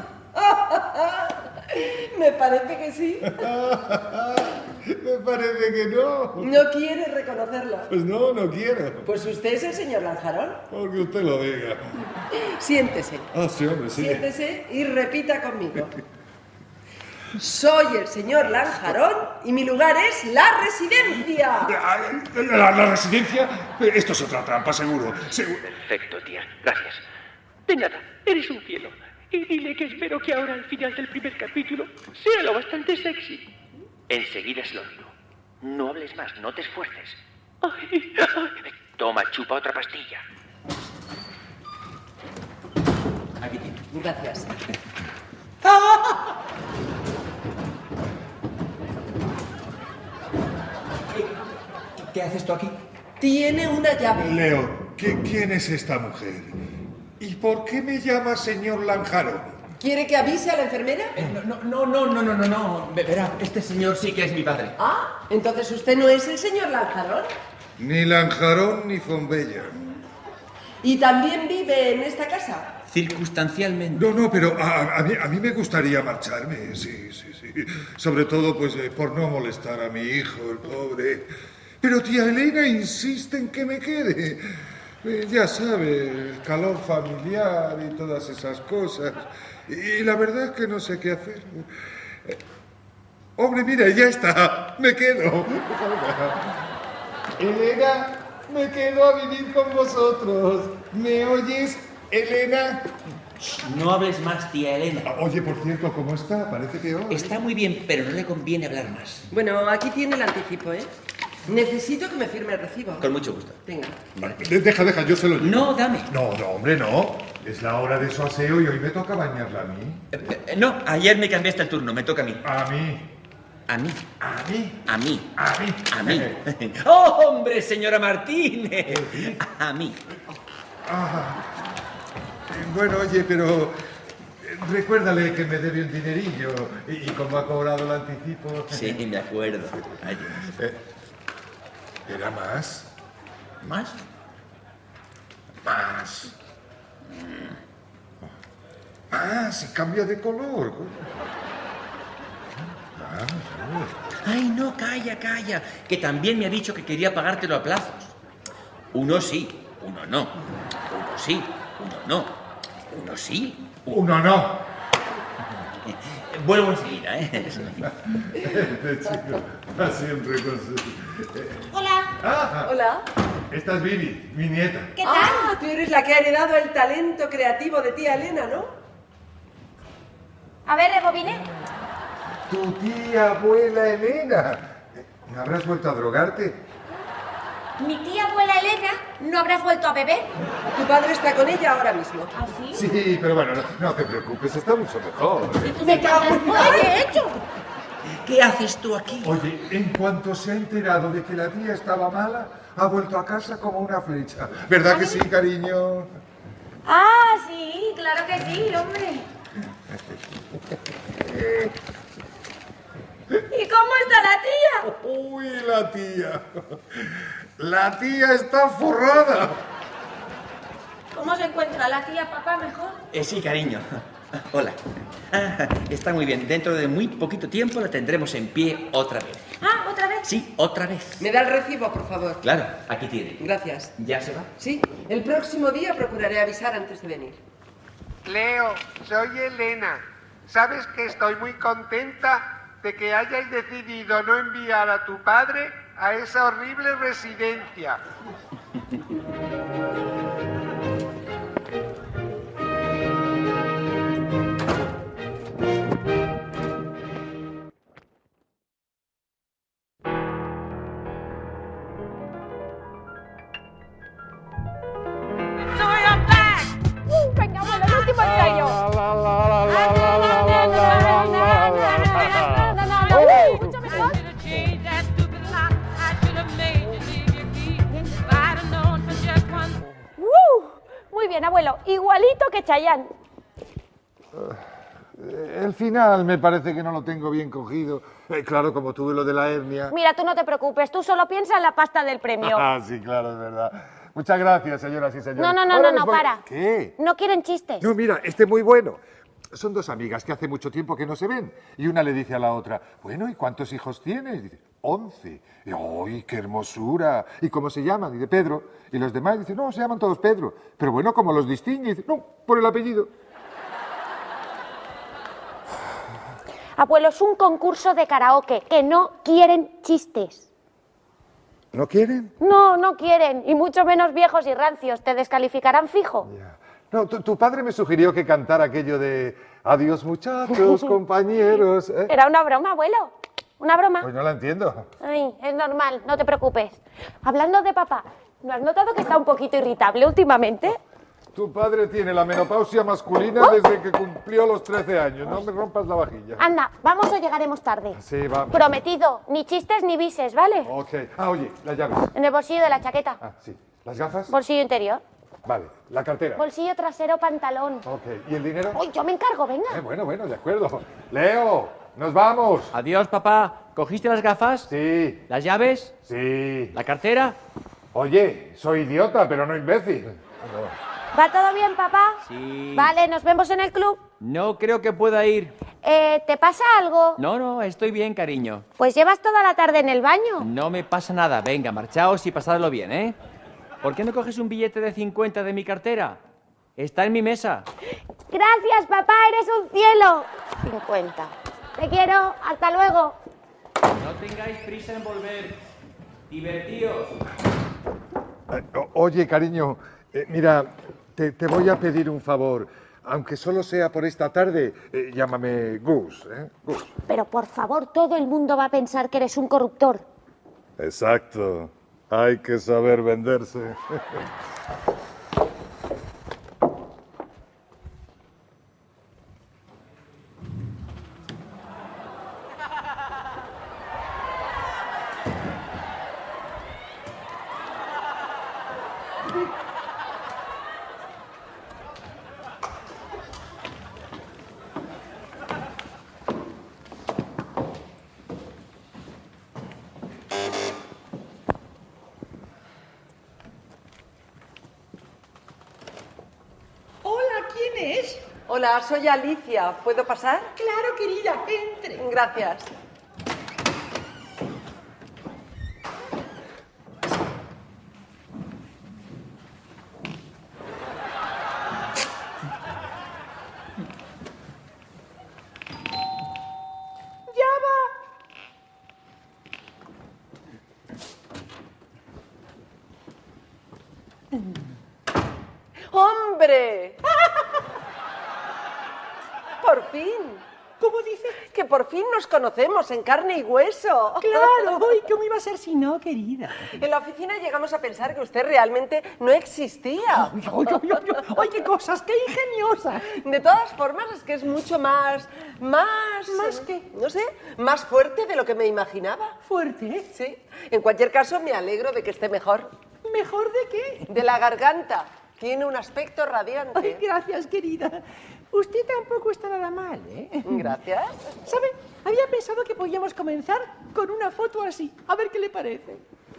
Me parece que sí. Me parece que no. ¿No quiere reconocerlo? Pues no, no quiero. Pues usted es el señor Lanjarón. Porque usted lo diga. Siéntese. Ah, sí, hombre, sí. Siéntese y repita conmigo. Soy el señor Lanjarón y mi lugar es la residencia. ¿La, la residencia? Esto es otra trampa, seguro. seguro. Perfecto, tía. Gracias. De nada, eres un cielo. Y dile que espero que ahora, al final del primer capítulo, sea lo bastante sexy. Enseguida se lo digo. No hables más, no te esfuerces. Ay, ay. Toma, chupa otra pastilla. Aquí tienes. Gracias. ¿Qué, qué haces tú aquí? Tiene una llave. Leo, ¿qué, ¿quién es esta mujer? ¿Y por qué me llama señor Lanjarón? ¿Quiere que avise a la enfermera? Eh, no, no, no, no, no, no, no. Verá, este señor sí que es mi padre. Ah, entonces usted no es el señor Lanjarón. Ni Lanjarón ni Fombella. ¿Y también vive en esta casa? Circunstancialmente. No, no, pero a, a, mí, a mí me gustaría marcharme, sí, sí, sí. Sobre todo, pues, eh, por no molestar a mi hijo, el pobre. Pero tía Elena insiste en que me quede. Eh, ya sabe, el calor familiar y todas esas cosas. Y la verdad es que no sé qué hacer. Eh, hombre, mira, ya está, me quedo. Elena, me quedo a vivir con vosotros. ¿Me oyes, Elena? No hables más, tía Elena. Oye, por cierto, ¿cómo está? Parece que hoy... Está muy bien, pero no le conviene hablar más. Bueno, aquí tiene el anticipo, ¿eh? Necesito que me firme el recibo. Con mucho gusto. Venga. Deja, deja, yo se lo llevo. No, dame. No, no, hombre, no. Es la hora de su aseo y hoy me toca bañarla a mí. Eh, eh, no, ayer me cambiaste el turno, me toca a mí. A mí. A mí. ¿A mí? A mí. ¿A mí? A mí. ¡Oh, hombre, señora Martínez! A mí. Ah, bueno, oye, pero recuérdale que me debe un dinerillo y, y como ha cobrado el anticipo... Sí, me acuerdo. Ahí tienes. Eh, ¿Era más? ¿Más? Más. Ah, si cambia de color. Ah, sí. Ay, no, calla, calla. Que también me ha dicho que quería pagártelo a plazos. Uno sí, uno no. Uno sí, uno no. Uno sí. Uno no. Vuelvo enseguida, ¿eh? Este chico va siempre con su... Hola. Ah, Hola. esta es Vivi, mi nieta. ¿Qué tal? Ah, tú eres la que ha heredado el talento creativo de tía Elena, ¿no? A ver, rebobine. Tu tía abuela Elena. ¿No habrás vuelto a drogarte? Mi tía abuela Elena, ¿no habrás vuelto a beber? Tu padre está con ella ahora mismo. ¿Ah, sí? Sí, pero bueno, no, no te preocupes, está mucho mejor. Me cago en... Oye, ¿qué he hecho? ¿Qué haces tú aquí? Oye, en cuanto se ha enterado de que la tía estaba mala, ha vuelto a casa como una flecha. ¿Verdad que sí, cariño? Ah, sí, claro que sí, hombre. ¿Y cómo está la tía? Uy, la tía. La tía está forrada. ¿Cómo se encuentra la tía, papá, mejor? Eh, sí, cariño. Hola. Ah, está muy bien. Dentro de muy poquito tiempo la tendremos en pie otra vez. Ah, ¿otra vez? Sí, otra vez. ¿Me da el recibo, por favor? Claro, aquí tiene. Gracias. ¿Ya se va? Sí, el próximo día procuraré avisar antes de venir. Leo, soy Elena. ¿Sabes que estoy muy contenta de que hayáis decidido no enviar a tu padre a esa horrible residencia? Uh, venga, abuelo, el último ensayo. Mucho mejor. Uh, muy bien, abuelo. Igualito que Chayanne. El final me parece que no lo tengo bien cogido. Eh, claro, como tuve lo de la hernia. Mira, tú no te preocupes, tú solo piensa en la pasta del premio. Ah, sí, claro, es verdad. Muchas gracias, señoras y señores. No, no, no, Ahora no, les no, voy- para. ¿Qué? No quieren chistes. No, mira, este es muy bueno. Son dos amigas que hace mucho tiempo que no se ven. Y una le dice a la otra, bueno, ¿y cuántos hijos tienes? Dice, once. Y, ¡ay, qué hermosura! ¿Y cómo se llaman? Dice, Pedro. Y los demás dicen, no, se llaman todos Pedro. Pero bueno, ¿cómo los distingue? Dice, no, por el apellido. Abuelo, es un concurso de karaoke, que no quieren chistes. ¿No quieren? No, no quieren, y mucho menos viejos y rancios, te descalificarán fijo. Ya. No, tu, tu padre me sugirió que cantara aquello de adiós muchachos, compañeros. ¿eh? Era una broma, abuelo, una broma. Pues no la entiendo. Ay, es normal, no te preocupes. Hablando de papá, ¿no has notado que está un poquito irritable últimamente? Tu padre tiene la menopausia masculina desde que cumplió los trece años. No me rompas la vajilla. Anda, vamos o llegaremos tarde. Sí, va. Prometido, ni chistes ni bises, ¿vale? Ok. Ah, oye, las llaves. En el bolsillo de la chaqueta. Ah, sí. ¿Las gafas? Bolsillo interior. Vale. ¿La cartera? Bolsillo trasero, pantalón. Ok. ¿Y el dinero? Uy, yo me encargo, venga. Eh, bueno, bueno, de acuerdo. Leo, nos vamos. Adiós, papá. ¿Cogiste las gafas? Sí, ¿Las llaves? sí. ¿La cartera? Oye, soy idiota, pero no imbécil. ¿Va todo bien, papá? Sí. Vale, nos vemos en el club. No creo que pueda ir. Eh, ¿te pasa algo? No, no, estoy bien, cariño. Pues llevas toda la tarde en el baño. No me pasa nada. Venga, marchaos y pasadlo bien, ¿eh? ¿Por qué no coges un billete de cincuenta de mi cartera? Está en mi mesa. Gracias, papá, eres un cielo. cincuenta. Te quiero, hasta luego. No tengáis prisa en volver. Divertíos. Eh, o- Oye, cariño, eh, mira, te, te voy a pedir un favor. Aunque solo sea por esta tarde, eh, llámame Gus, ¿eh? Gus. Pero por favor, todo el mundo va a pensar que eres un corruptor. Exacto. Hay que saber venderse. Hola, ¿quién es? Hola, soy Alicia. ¿Puedo pasar? Claro, querida, entre. Gracias. Ya va. ¡Hombre! ¡Por fin! ¿Cómo dice? Que por fin nos conocemos en carne y hueso. Claro, ¿y cómo iba a ser si no, querida? En la oficina llegamos a pensar que usted realmente no existía. ¡Ay, ay, ay, ay, ay, qué cosas, qué ingeniosas! De todas formas, es que es mucho más... Más... ¿Más qué? No sé, más fuerte de lo que me imaginaba. Fuerte, ¿eh? Sí. En cualquier caso, me alegro de que esté mejor. ¿Mejor de qué? De la garganta. Tiene un aspecto Ay, radiante. gracias, querida. Usted tampoco está nada mal, ¿eh? Gracias. ¿Sabe? Había pensado que podíamos comenzar con una foto así. A ver qué le parece.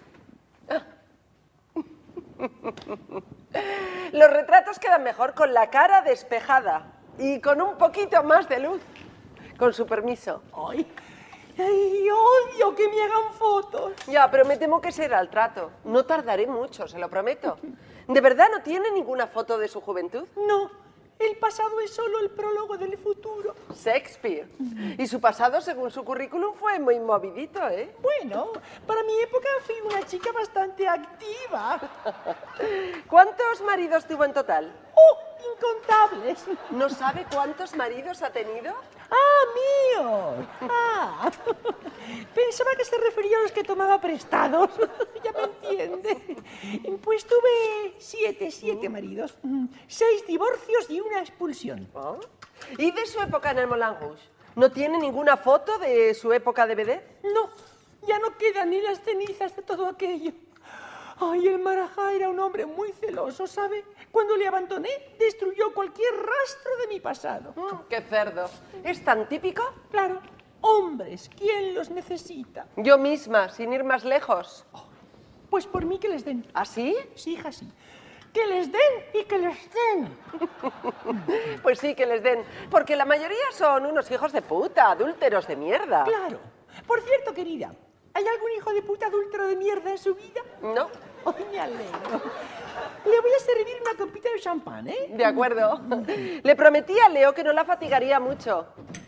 Los retratos quedan mejor con la cara despejada y con un poquito más de luz. Con su permiso. Ay, ay, odio que me hagan fotos. Ya, pero me temo que será el trato. No tardaré mucho, se lo prometo. ¿De verdad no tiene ninguna foto de su juventud? No, el pasado es solo el prólogo del futuro. Shakespeare. Y su pasado, según su currículum, fue muy movidito, ¿eh? Bueno, para mi época fui una chica bastante activa. ¿Cuántos maridos tuvo en total? ¡Oh, incontables! ¿No sabe cuántos maridos ha tenido? ¡Ah, míos! ¡Ah! Pensaba que se refería a los que tomaba prestados. Ya me entiende. Pues tuve siete, siete maridos, seis divorcios y una expulsión. ¿Oh? ¿Y de su época en el Moulin Rouge? ¿No tiene ninguna foto de su época de vedette? No, ya no quedan ni las cenizas de todo aquello. Ay, el Marajá era un hombre muy celoso, ¿sabe? Cuando le abandoné, destruyó cualquier rastro de mi pasado. Mm, ¡Qué cerdo! ¿Es tan típico? Claro, hombres, ¿quién los necesita? Yo misma, sin ir más lejos. Pues por mí que les den. ¿Así? Sí, hija, sí. Que les den y que les den. Pues sí, que les den. Porque la mayoría son unos hijos de puta, adúlteros de mierda. Claro. Por cierto, querida, ¿hay algún hijo de puta adúltero de mierda en su vida? No. Ay, me alegro. Le voy a servir una copita de champán, ¿eh? De acuerdo. Le prometí a Leo que no la fatigaría mucho.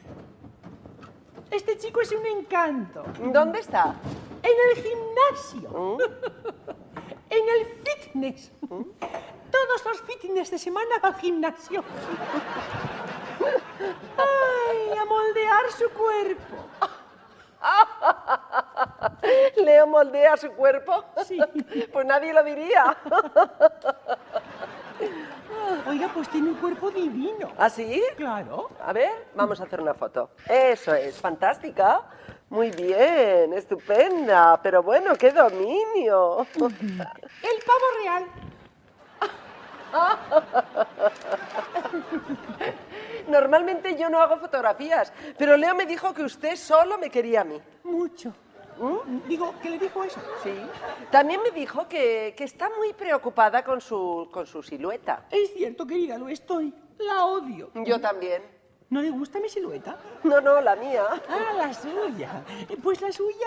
Este chico es un encanto. ¿Dónde está? En el gimnasio. ¿Mm? En el fitness. Todos los fitness de semana va al gimnasio. Ay, a moldear su cuerpo. ¿Leo moldea su cuerpo? Sí. Pues nadie lo diría. Oiga, pues tiene un cuerpo divino. ¿Ah, sí? Claro. A ver, vamos a hacer una foto. Eso es, fantástica. Muy bien, estupenda. Pero bueno, qué dominio. El pavo real. Normalmente yo no hago fotografías, pero Leo me dijo que usted solo me quería a mí. Mucho. ¿Mm? Digo, ¿qué le dijo eso? Sí. También me dijo que, que está muy preocupada con su, con su silueta. Es cierto, querida, lo estoy. La odio. Yo también. ¿No le gusta mi silueta? No, no, la mía. Ah, la suya. Pues la suya...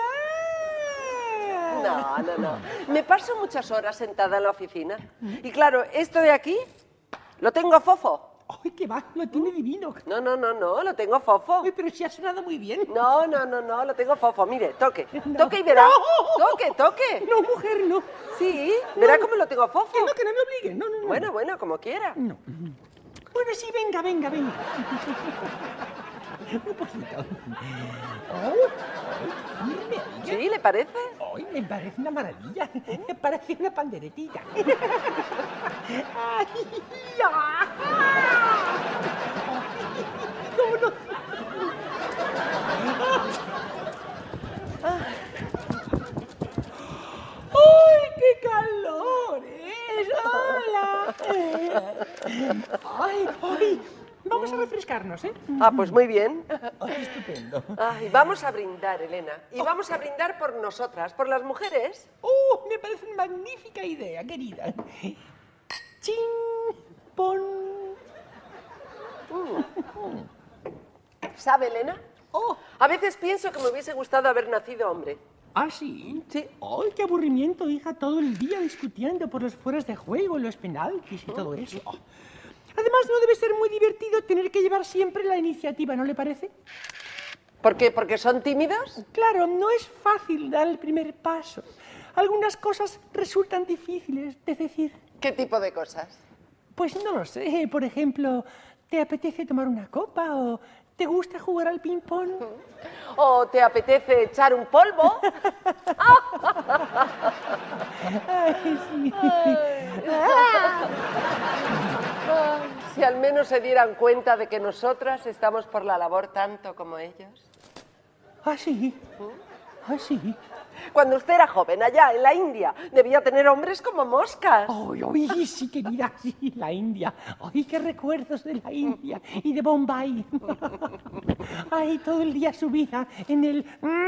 No, no, no. Me paso muchas horas sentada en la oficina. Y claro, esto de aquí lo tengo fofo. ¡Ay, qué va! Lo tiene divino. No, no, no, no, lo tengo fofo. Ay, pero si ha sonado muy bien. No, no, no, no, lo tengo fofo. Mire, toque. Toque y verá. No. Toque, toque. No, mujer, no. Sí, verá cómo lo tengo fofo. Que no, que no me obligue. No, no, no. Bueno, bueno, como quiera. No. Bueno, sí, venga, venga, venga. Un poquito. Ay, firme, amiga. ¿Sí, le parece? Ay, me parece una maravilla. Me parece una panderetita. Ay, ya. ¿Cómo no? ¡Ay, qué calor! ¿Eh? Ay, ay, vamos a refrescarnos, ¿eh? Ah, pues muy bien. Ay, estupendo. Ay, vamos a brindar, Elena. Y vamos a brindar por nosotras, por las mujeres. ¡Uh! Me parece una magnífica idea, querida. ¡Chin! ¡Pon! ¿Sabe, Elena? ¡Oh! A veces pienso que me hubiese gustado haber nacido hombre. ¿Ah, sí? Sí. ¡Ay, qué aburrimiento, hija! Todo el día discutiendo por los fueras de juego, los penaltis y todo eso. Oh. Además, no debe ser muy divertido tener que llevar siempre la iniciativa, ¿no le parece? ¿Por qué? ¿Porque son tímidos? Claro, no es fácil dar el primer paso. Algunas cosas resultan difíciles, es decir... ¿Qué tipo de cosas? Pues no lo sé. Por ejemplo, ¿te apetece tomar una copa o te gusta jugar al ping-pong? ¿O te apetece echar un polvo? Ay, sí. Si al menos se dieran cuenta de que nosotras estamos por la labor tanto como ellos. ¿Ah, sí? ¿Ah, sí? Cuando usted era joven, allá en la India, debía tener hombres como moscas. Ay, ay, sí, querida, sí, la India. Ay, qué recuerdos de la India y de Bombay. Ay, todo el día subida en el...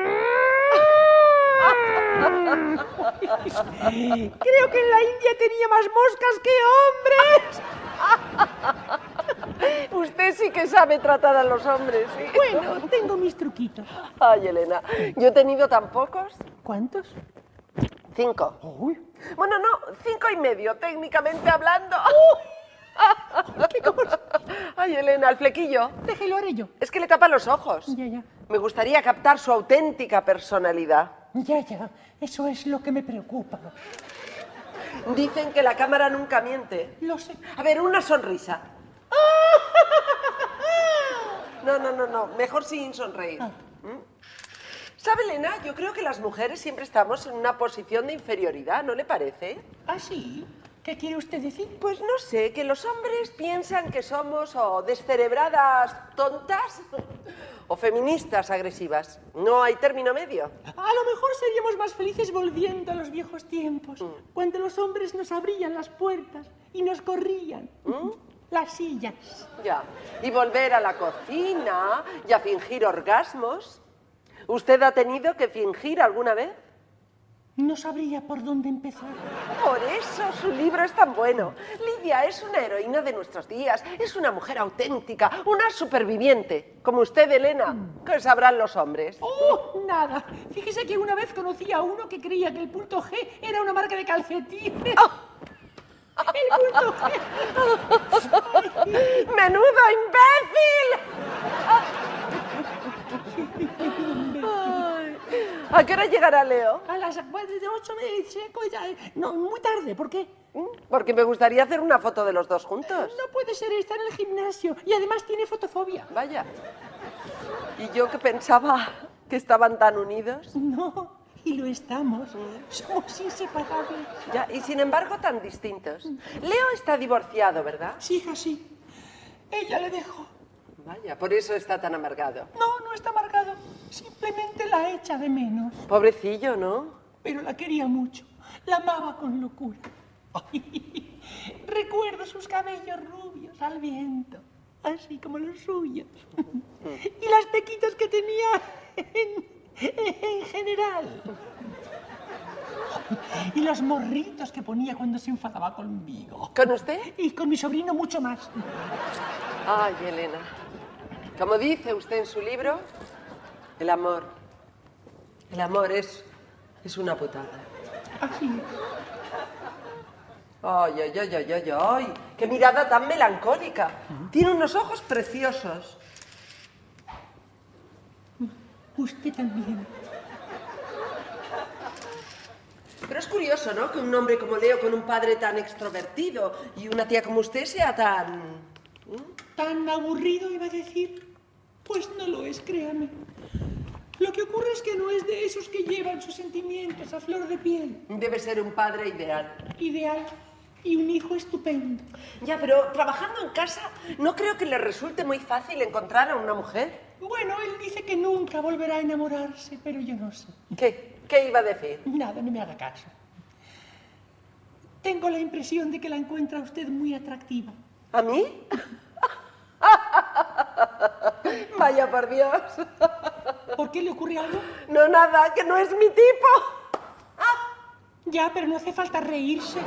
Creo que en la India tenía más moscas que hombres. Usted sí que sabe tratar a los hombres, ¿sí? Bueno, tengo mis truquitos. Ay, Elena, yo he tenido tan pocos. ¿Cuántos? Cinco. Uy. Bueno, no, cinco y medio, técnicamente hablando. ¿Qué cosa? Ay, Elena, el flequillo. Déjelo, haré yo. Es que le tapa los ojos. Ya, ya. Me gustaría captar su auténtica personalidad. Ya, ya. Eso es lo que me preocupa. Dicen que la cámara nunca miente. Lo sé. A ver, una sonrisa. No, no, no, no. Mejor sin sonreír. Ah. ¿Mm? ¿Sabe, Elena? Yo creo que las mujeres siempre estamos en una posición de inferioridad, ¿no le parece? ¿Ah, sí? ¿Qué quiere usted decir? Pues no sé, que los hombres piensan que somos o descerebradas tontas o feministas agresivas. No hay término medio. A lo mejor seríamos más felices volviendo a los viejos tiempos, Mm. cuando los hombres nos abrían las puertas y nos corrían. ¿Mm? Las sillas. Ya. Y volver a la cocina y a fingir orgasmos. ¿Usted ha tenido que fingir alguna vez? No sabría por dónde empezar. Por eso su libro es tan bueno. Lidia es una heroína de nuestros días. Es una mujer auténtica, una superviviente. Como usted, Elena. ¿Qué sabrán los hombres? ¡Oh, nada! Fíjese que una vez conocí a uno que creía que el punto G era una marca de calcetines. ¡Oh! ¡El punto G! ¡Menudo imbécil! Ay. ¿A qué hora llegará Leo? A las ocho me seco ya. No, muy tarde, ¿por qué? Porque me gustaría hacer una foto de los dos juntos. No puede ser, está en el gimnasio y además tiene fotofobia. Vaya. ¿Y yo que pensaba que estaban tan unidos? No, y lo estamos. Somos inseparables. Ya, y sin embargo tan distintos. Leo está divorciado, ¿verdad? Sí, hija, sí. Ella le dejó. Vaya, por eso está tan amargado. No, no está amargado. Simplemente la echa de menos. Pobrecillo, ¿no? Pero la quería mucho. La amaba con locura. Ay, recuerdo sus cabellos rubios al viento, así como los suyos. Y las pequitas que tenía en, en general. Y los morritos que ponía cuando se enfadaba conmigo. ¿Con usted? Y con mi sobrino mucho más. Ay, Elena. Como dice usted en su libro, el amor. El amor es, es una putada. Así. Ay, ay, ay, ay, ay, ay. Qué mirada tan melancólica. Tiene unos ojos preciosos. Usted también. Pero es curioso, ¿no? Que un hombre como Leo, con un padre tan extrovertido y una tía como usted sea tan... ¿Tan aburrido iba a decir? Pues no lo es, créame. Lo que ocurre es que no es de esos que llevan sus sentimientos a flor de piel. Debe ser un padre ideal. Ideal. Y un hijo estupendo. Ya, pero trabajando en casa, ¿no creo que le resulte muy fácil encontrar a una mujer? Bueno, él dice que nunca volverá a enamorarse, pero yo no sé. ¿Qué? ¿Qué iba a decir? Nada, no me haga caso. Tengo la impresión de que la encuentra usted muy atractiva. ¿A mí? Vaya por Dios. ¿Por qué le ocurre algo? No, nada, que no es mi tipo. Ya, pero no hace falta reírse.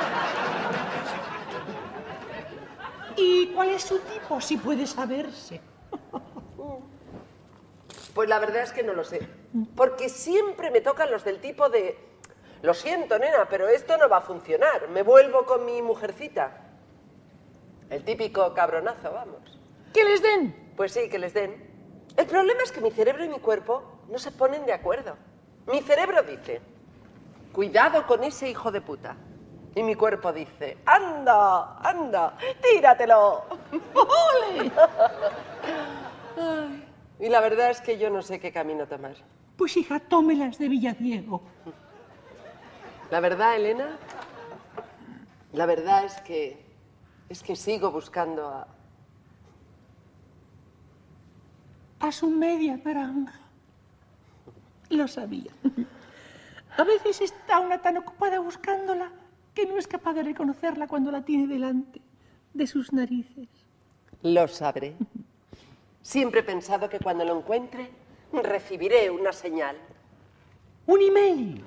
¿Y cuál es su tipo, si puede saberse? Pues la verdad es que no lo sé. Porque siempre me tocan los del tipo de... Lo siento, nena, pero esto no va a funcionar. Me vuelvo con mi mujercita. El típico cabronazo, vamos. ¿Que les den? Pues sí, que les den. El problema es que mi cerebro y mi cuerpo no se ponen de acuerdo. Mi cerebro dice, cuidado con ese hijo de puta. Y mi cuerpo dice, anda, anda, tíratelo. ¡Ole! Ay, y la verdad es que yo no sé qué camino tomar. Pues hija, tómelas de Villadiego. La verdad, Elena, la verdad es que, es que sigo buscando a... A su media naranja. Lo sabía. A veces está una tan ocupada buscándola que no es capaz de reconocerla cuando la tiene delante de sus narices. Lo sabré. Siempre he pensado que cuando lo encuentre, recibiré una señal. Un email.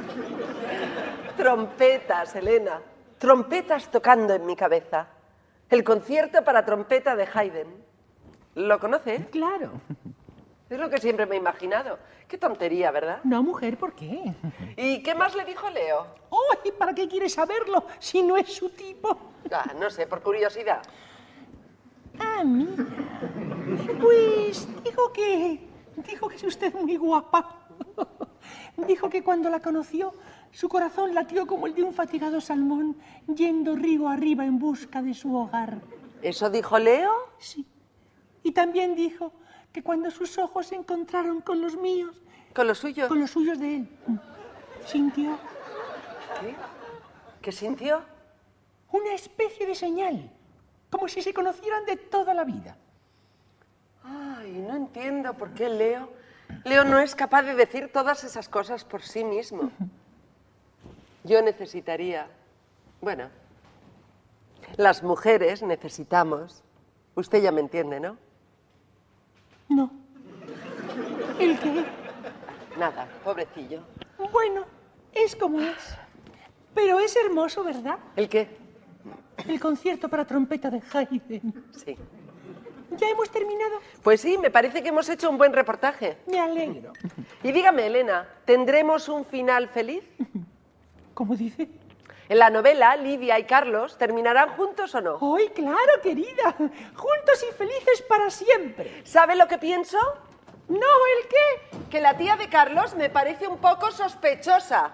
Trompetas, Elena. Trompetas tocando en mi cabeza. El concierto para trompeta de Haydn. ¿Lo conoce? Claro. Es lo que siempre me he imaginado. Qué tontería, ¿verdad? No, mujer, ¿por qué? ¿Y qué más le dijo Leo? ¡Ay! ¿Para qué quiere saberlo si no es su tipo? Ah, no sé, por curiosidad. Ah, mira. Pues dijo que... Dijo que es usted muy guapa. Dijo que cuando la conoció, su corazón latió como el de un fatigado salmón yendo río arriba en busca de su hogar. ¿Eso dijo Leo? Sí. Y también dijo que cuando sus ojos se encontraron con los míos... ¿Con los suyos? Con los suyos de él. Sintió... ¿Qué? ¿Qué sintió? Una especie de señal. Como si se conocieran de toda la vida. Ay, no entiendo por qué Leo... Leo no es capaz de decir todas esas cosas por sí mismo. Yo necesitaría... Bueno, las mujeres necesitamos... Usted ya me entiende, ¿no? No. ¿El qué? Nada, pobrecillo. Bueno, es como es. Pero es hermoso, ¿verdad? ¿El qué? El concierto para trompeta de Haydn. Sí. ¿Ya hemos terminado? Pues sí, me parece que hemos hecho un buen reportaje. Me alegro. Y dígame, Elena, ¿tendremos un final feliz? ¿Cómo dice? En la novela, Lidia y Carlos terminarán juntos o no. ¡Ay, claro, querida! Juntos y felices para siempre. ¿Sabe lo que pienso? No, ¿el qué? Que la tía de Carlos me parece un poco sospechosa.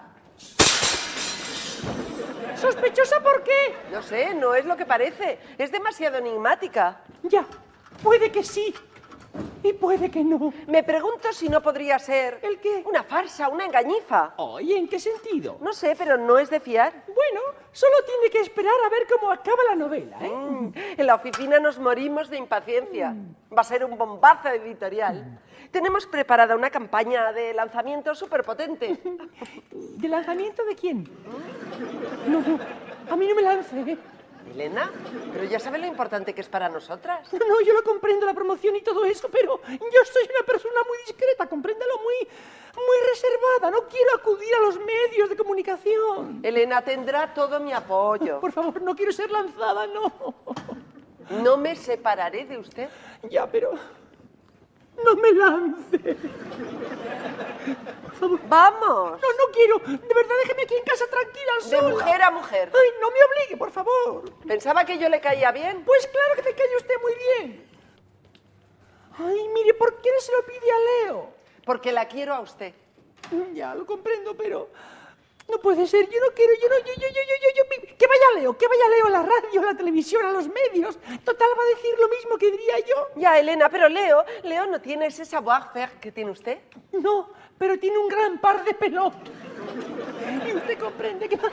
¿Sospechosa por qué? No sé, no es lo que parece. Es demasiado enigmática. Ya, puede que sí. Y puede que no. Me pregunto si no podría ser... ¿El qué? Una farsa, una engañifa. Oye, ¿en qué sentido? No sé, pero no es de fiar. Bueno, solo tiene que esperar a ver cómo acaba la novela, ¿eh? Mm, en la oficina nos morimos de impaciencia. Va a ser un bombazo editorial. Tenemos preparada una campaña de lanzamiento súper potente. ¿De lanzamiento de quién? No, no, a mí no me lance, ¿eh? Elena, pero ya sabes lo importante que es para nosotras. No, no, yo lo comprendo, la promoción y todo eso, pero yo soy una persona muy discreta, compréndelo, muy, muy reservada. No quiero acudir a los medios de comunicación. Elena, tendrá todo mi apoyo. Por favor, no quiero ser lanzada, no. No me separaré de usted. Ya, pero... no me lance. Por favor. ¡Vamos! No, no quiero. De verdad, déjeme aquí en casa tranquila, sola. De mujer a mujer. Ay, no me obligue, por favor. ¿Pensaba que yo le caía bien? Pues claro que me cae usted muy bien. Ay, mire, ¿por qué no se lo pide a Leo? Porque la quiero a usted. Ya, lo comprendo, pero... no puede ser, yo no quiero, yo no, yo, yo, yo, yo, yo, yo... Que vaya Leo, que vaya Leo a la radio, a la televisión, a los medios. Total, va a decir lo mismo que diría yo. Ya, Elena, pero Leo, Leo no tiene ese savoir-faire que tiene usted. No, pero tiene un gran par de pelotas. Y usted comprende que...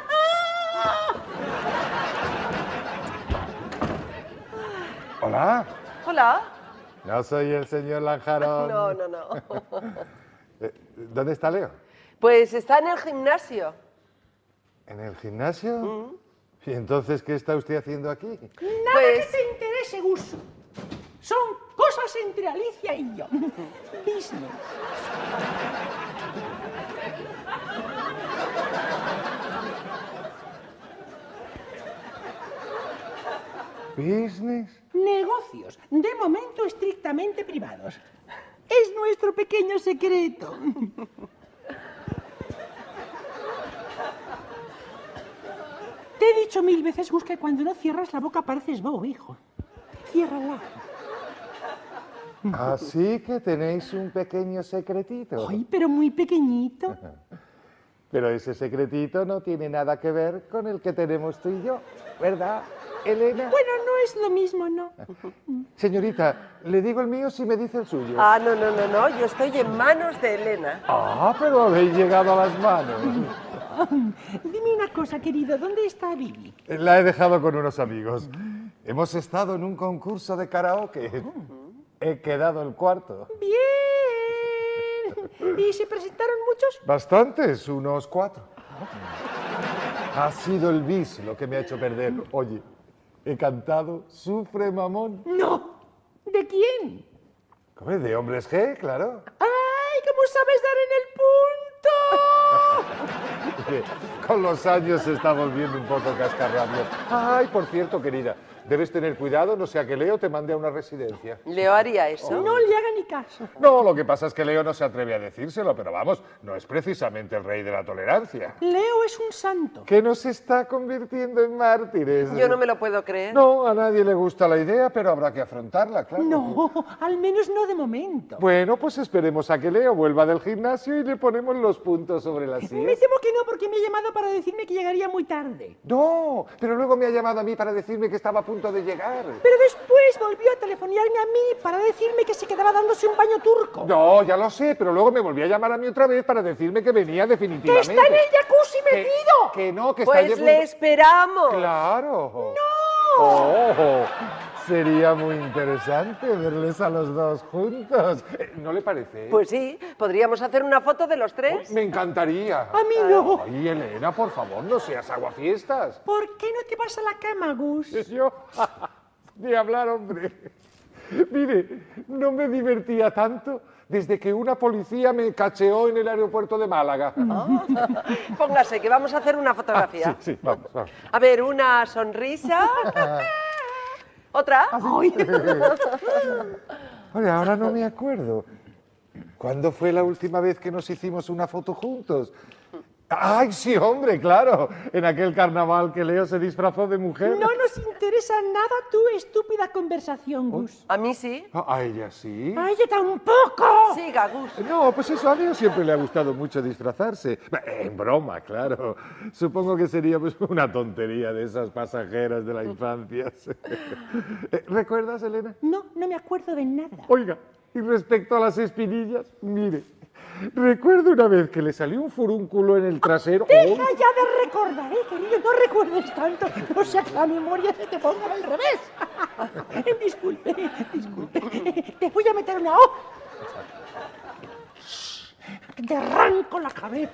Hola. Hola. No soy el señor Lanjarón. No, no, no. Eh, ¿Dónde está Leo? Pues está en el gimnasio. ¿En el gimnasio? Mm. ¿Y entonces qué está usted haciendo aquí? Nada Pues- que te interese, Gus. Son cosas entre Alicia y yo. Business. ¿Business? Negocios, de momento estrictamente privados. Es nuestro pequeño secreto. Te he dicho mil veces, Gus, que cuando no cierras la boca pareces bobo, hijo. Ciérrala. Así que tenéis un pequeño secretito. Ay, pero muy pequeñito. Pero ese secretito no tiene nada que ver con el que tenemos tú y yo, ¿verdad, Elena? Bueno, no es lo mismo, ¿no? Señorita, le digo el mío si me dice el suyo. Ah, no, no, no, no, yo estoy en manos de Elena. Ah, pero habéis llegado a las manos. Dime una cosa, querido, ¿dónde está Vivi? La he dejado con unos amigos. Hemos estado en un concurso de karaoke. He quedado el cuarto. Bien. ¿Y se presentaron muchos? Bastantes, unos cuatro. Ha sido el bis lo que me ha hecho perder. Oye, he cantado Sufre Mamón. No. ¿De quién? ¿Cómo es? De Hombres G, claro. ¡Ay, cómo sabes dar en el punto! Con los años se está volviendo un poco cascarrabias. Ay, por cierto, querida, debes tener cuidado, no sea que Leo te mande a una residencia. ¿Leo haría eso? No le haga ni caso. No, lo que pasa es que Leo no se atreve a decírselo, pero vamos, no es precisamente el rey de la tolerancia. Leo es un santo. Que nos está convirtiendo en mártires. Yo no me lo puedo creer. No, a nadie le gusta la idea, pero habrá que afrontarla, claro. No, al menos no de momento. Bueno, pues esperemos a que Leo vuelva del gimnasio y le ponemos los puntos sobre las Me sillas. temo que no, porque me ha llamado para decirme que llegaría muy tarde. No, pero luego me ha llamado a mí para decirme que estaba a punto de llegar. Pero después volvió a telefonearme a mí para decirme que se quedaba dándose un baño turco. No, ya lo sé, pero luego me volvió a llamar a mí otra vez para decirme que venía ¡Que definitivamente. está en el jacuzzi Que- metido! Que, no, que está Pues llevo- le esperamos. Claro. ¡No! Oh, sería muy interesante verles a los dos juntos. Eh, ¿No le parece? Pues sí, podríamos hacer una foto de los tres. Me encantaría. A mí no. Ay, Elena, por favor, no seas aguafiestas. ¿Por qué no te vas a la cama, Gus? Yo, ni hablar, hombre. Mire, no me divertía tanto desde que una policía me cacheó en el aeropuerto de Málaga. Póngase, que vamos a hacer una fotografía. Sí, sí, vamos, vamos. A ver, una sonrisa. Otra. Oye, ahora no me acuerdo. ¿Cuándo fue la última vez que nos hicimos una foto juntos? ¡Ay, sí, hombre, claro! En aquel carnaval que Leo se disfrazó de mujer. No nos interesa nada tu estúpida conversación, Gus. A mí sí. Ah, ¿a ella sí? ¡A ella tampoco! Siga, Gus. No, pues eso, a Leo siempre le ha gustado mucho disfrazarse. En broma, claro. Supongo que sería pues, una tontería de esas pasajeras de la infancia. Eh, ¿Recuerdas, Elena? No, no me acuerdo de nada. Oiga, y respecto a las espinillas, mire, recuerdo una vez que le salió un furúnculo en el trasero. Deja ¡Oh! ya de recordar, ¿eh, querido? No recuerdes tanto, no sea que la memoria se te ponga al revés. Disculpe, disculpe. Te voy a meter una O. Te arranco la cabeza.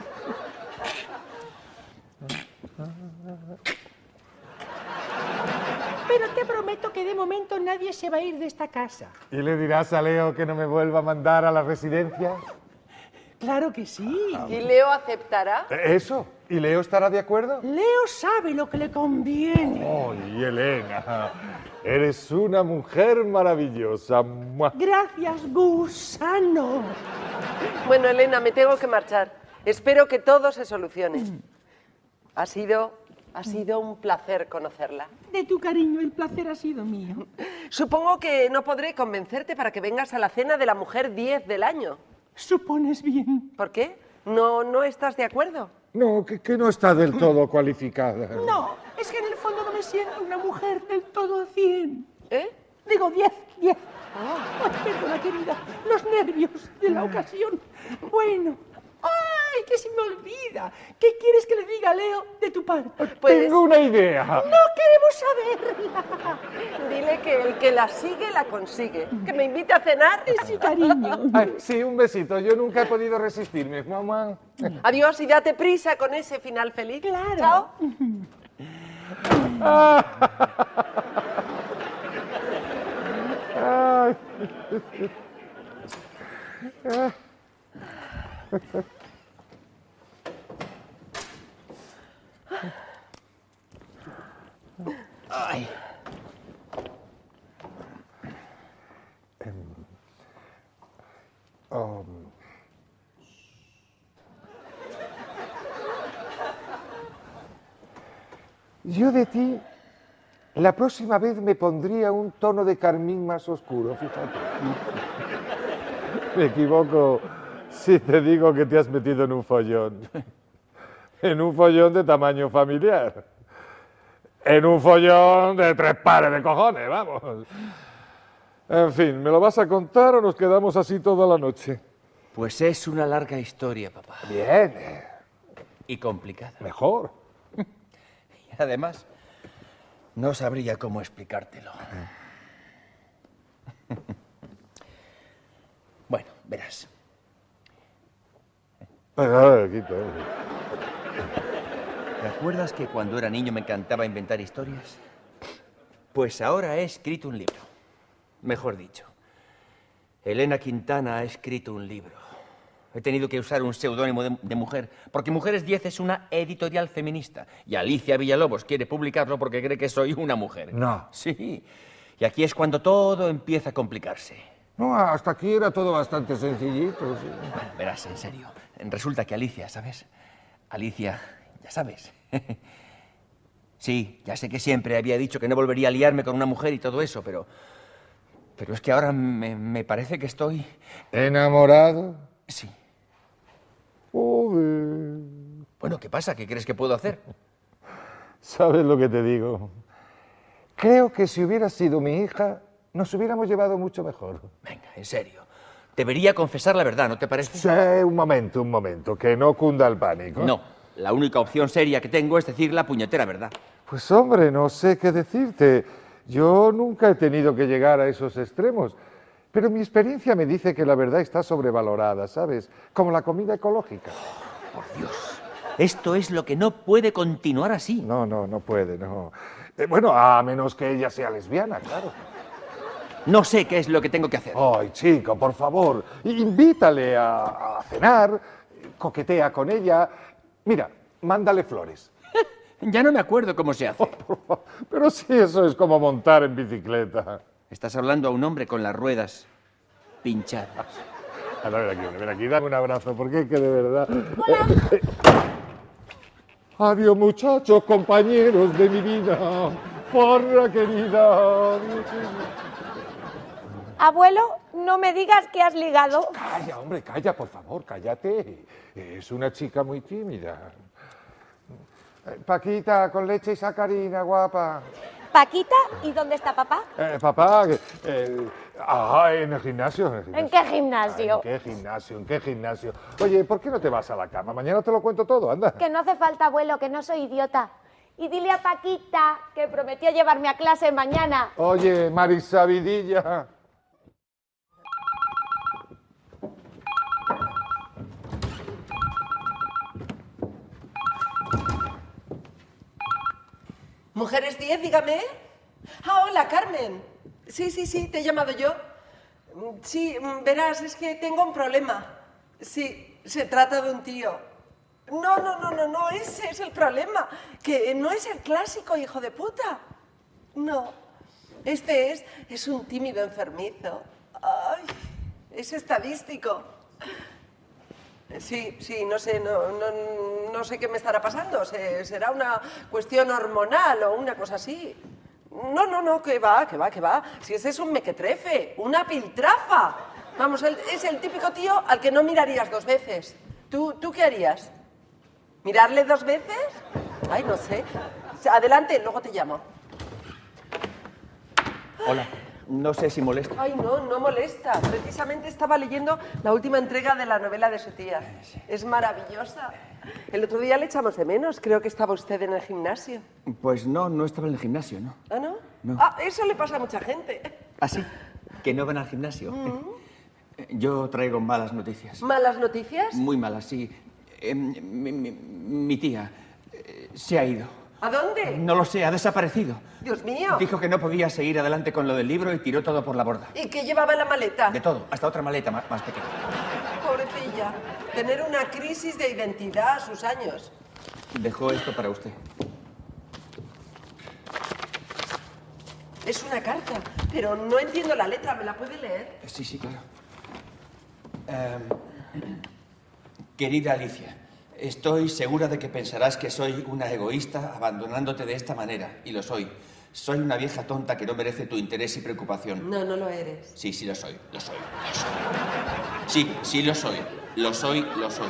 Pero te prometo que de momento nadie se va a ir de esta casa. ¿Y le dirás a Leo que no me vuelva a mandar a la residencia? Claro que sí. ¿Y Leo aceptará? ¿Eso? ¿Y Leo estará de acuerdo? Leo sabe lo que le conviene. ¡Ay, Elena! Eres una mujer maravillosa. ¡Mua! Gracias, gusano. Bueno, Elena, me tengo que marchar. Espero que todo se solucione. Ha sido, ha sido un placer conocerla. De tu cariño, el placer ha sido mío. Supongo que no podré convencerte para que vengas a la cena de la mujer diez del año. Supones bien. ¿Por qué? ¿No, no estás de acuerdo? No, que, que no está del todo cualificada. No, es que en el fondo no me siento una mujer del todo cien. ¿Eh? Digo diez, diez. Ay, perdona, querida, los nervios de la ocasión. Bueno. ¡Ay! que se me olvida. ¿Qué quieres que le diga a Leo de tu parte? Pues, Tengo una idea. No queremos saberla. dile que el que la sigue, la consigue. Que me invite a cenar. Sí, cariño. Ay, sí, un besito. Yo nunca he podido resistirme, mamá. Adiós y date prisa con ese final feliz. Claro. Chao. Ay. Ay. Um. Yo de ti, la próxima vez me pondría un tono de carmín más oscuro, fíjate. Me equivoco si te digo que te has metido en un follón. En un follón de tamaño familiar. En un follón de tres pares de cojones, vamos. En fin, ¿me lo vas a contar o nos quedamos así toda la noche? Pues es una larga historia, papá. Bien. Y complicada. Mejor. Y además, no sabría cómo explicártelo. Bueno, verás. Ah, quita. ¿Te acuerdas que cuando era niño me encantaba inventar historias? Pues ahora he escrito un libro. Mejor dicho, Elena Quintana ha escrito un libro. He tenido que usar un seudónimo de, de mujer, porque Mujeres diez es una editorial feminista. Y Alicia Villalobos quiere publicarlo porque cree que soy una mujer. No. Sí. Y aquí es cuando todo empieza a complicarse. No, hasta aquí era todo bastante sencillito. Sí. Bueno, verás, en serio. Resulta que Alicia, ¿sabes? Alicia, ya sabes. Sí, ya sé que siempre había dicho que no volvería a liarme con una mujer y todo eso, pero... Pero es que ahora me, me parece que estoy... ¿Enamorado? Sí. Joder. Bueno, ¿qué pasa? ¿Qué crees que puedo hacer? ¿Sabes lo que te digo? Creo que si hubieras sido mi hija, nos hubiéramos llevado mucho mejor. Venga, en serio. Debería confesar la verdad, ¿no te parece? Sí, un momento, un momento, que no cunda el pánico. No, la única opción seria que tengo es decir la puñetera verdad. Pues hombre, no sé qué decirte. Yo nunca he tenido que llegar a esos extremos, pero mi experiencia me dice que la verdad está sobrevalorada, ¿sabes? Como la comida ecológica. Por Dios, esto es lo que no puede continuar así. No, no, no puede, no. Eh, bueno, a menos que ella sea lesbiana, claro. No sé qué es lo que tengo que hacer. Ay, chico, por favor, invítale a, a cenar, coquetea con ella. Mira, mándale flores. Ya no me acuerdo cómo se hace. Oh, pero si eso es como montar en bicicleta. Estás hablando a un hombre con las ruedas pinchadas. A ver aquí, ven aquí, dame un abrazo, porque es que de verdad... Hola. Eh, eh. Adiós, muchachos, compañeros de mi vida. Porra, querida. Abuelo, no me digas que has ligado. Calla, hombre, calla, por favor, cállate. Es una chica muy tímida. Paquita, con leche y sacarina, guapa. Paquita, ¿y dónde está papá? Eh, papá, eh, ah, en el gimnasio. En, el gimnasio. ¿En qué gimnasio? Ah, ¿En qué gimnasio? ¿En qué gimnasio? Oye, ¿por qué no te vas a la cama? Mañana te lo cuento todo, anda. Que no hace falta, abuelo, que no soy idiota. Y dile a Paquita que prometió llevarme a clase mañana. Oye, Marisabidilla. Mujeres diez, dígame. Ah, hola, Carmen. Sí, sí, sí, te he llamado yo. Sí, verás, es que tengo un problema. Sí, se trata de un tío. No, no, no, no, no, ese es el problema. Que no es el clásico hijo de puta. No. Este es, es un tímido enfermizo. Ay, es estadístico. Sí, sí, no sé, no, no, no sé qué me estará pasando. Se, será una cuestión hormonal o una cosa así. No, no, no, que va, que va, que va. Si ese es un mequetrefe, una piltrafa. Vamos, él, es el típico tío al que no mirarías dos veces. ¿Tú, ¿Tú qué harías? ¿Mirarle dos veces? Ay, no sé. Adelante, luego te llamo. Hola. No sé si molesta. Ay, no, no molesta. Precisamente estaba leyendo la última entrega de la novela de su tía. Es maravillosa. El otro día le echamos de menos. Creo que estaba usted en el gimnasio. Pues no, no estaba en el gimnasio, ¿no? ¿Ah, no? No. Ah, eso le pasa a mucha gente. ¿Ah, sí? ¿Que no van al gimnasio? Mm. Yo traigo malas noticias. ¿Malas noticias? Muy malas, sí. Eh, mi, mi- mi tía eh, se ha ido. ¿A dónde? No lo sé, ha desaparecido. Dios mío. Dijo que no podía seguir adelante con lo del libro y tiró todo por la borda. ¿Y qué llevaba en la maleta? De todo, hasta otra maleta más, más pequeña. Pobrecilla. Tener una crisis de identidad a sus años. Dejó esto para usted. Es una carta, pero no entiendo la letra. ¿Me la puede leer? Sí, sí, claro. Em, querida Alicia, estoy segura de que pensarás que soy una egoísta abandonándote de esta manera, y lo soy. Soy una vieja tonta que no merece tu interés y preocupación. No, no lo eres. Sí, sí lo soy, lo soy, lo soy. Sí, sí lo soy, lo soy, lo soy.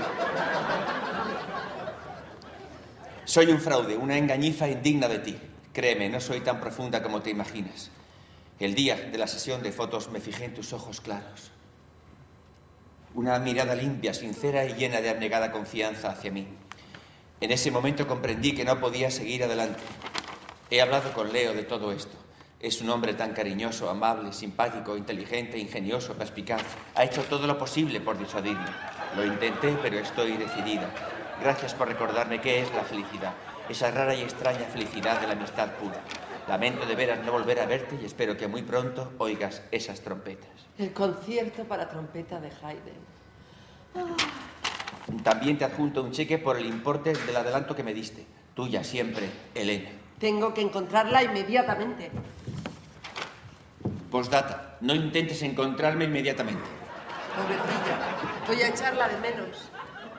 Soy un fraude, una engañifa indigna de ti. Créeme, no soy tan profunda como te imaginas. El día de la sesión de fotos me fijé en tus ojos claros. Una mirada limpia, sincera y llena de abnegada confianza hacia mí. En ese momento comprendí que no podía seguir adelante. He hablado con Leo de todo esto. Es un hombre tan cariñoso, amable, simpático, inteligente, ingenioso, perspicaz. Ha hecho todo lo posible por disuadirme. Lo intenté, pero estoy decidida. Gracias por recordarme qué es la felicidad. Esa rara y extraña felicidad de la amistad pura. Lamento de veras no volver a verte y espero que muy pronto oigas esas trompetas. El concierto para trompeta de Haydn. También te adjunto un cheque por el importe del adelanto que me diste. Tuya siempre, Elena. Tengo que encontrarla inmediatamente. Postdata, no intentes encontrarme inmediatamente. Pobrecilla. Voy a echarla de menos.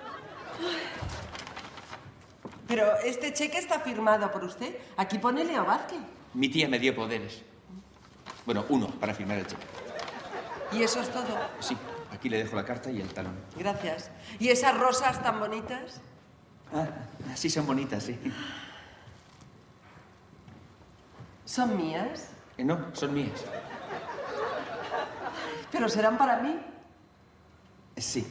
Pero este cheque está firmado por usted. Aquí pone Leo Vázquez. Mi tía me dio poderes. Bueno, uno para firmar el cheque. ¿Y eso es todo? Sí, aquí le dejo la carta y el talón. Gracias. ¿Y esas rosas tan bonitas? Ah, sí son bonitas, sí. ¿Son mías? Eh, no, son mías. ¿Pero serán para mí? Sí.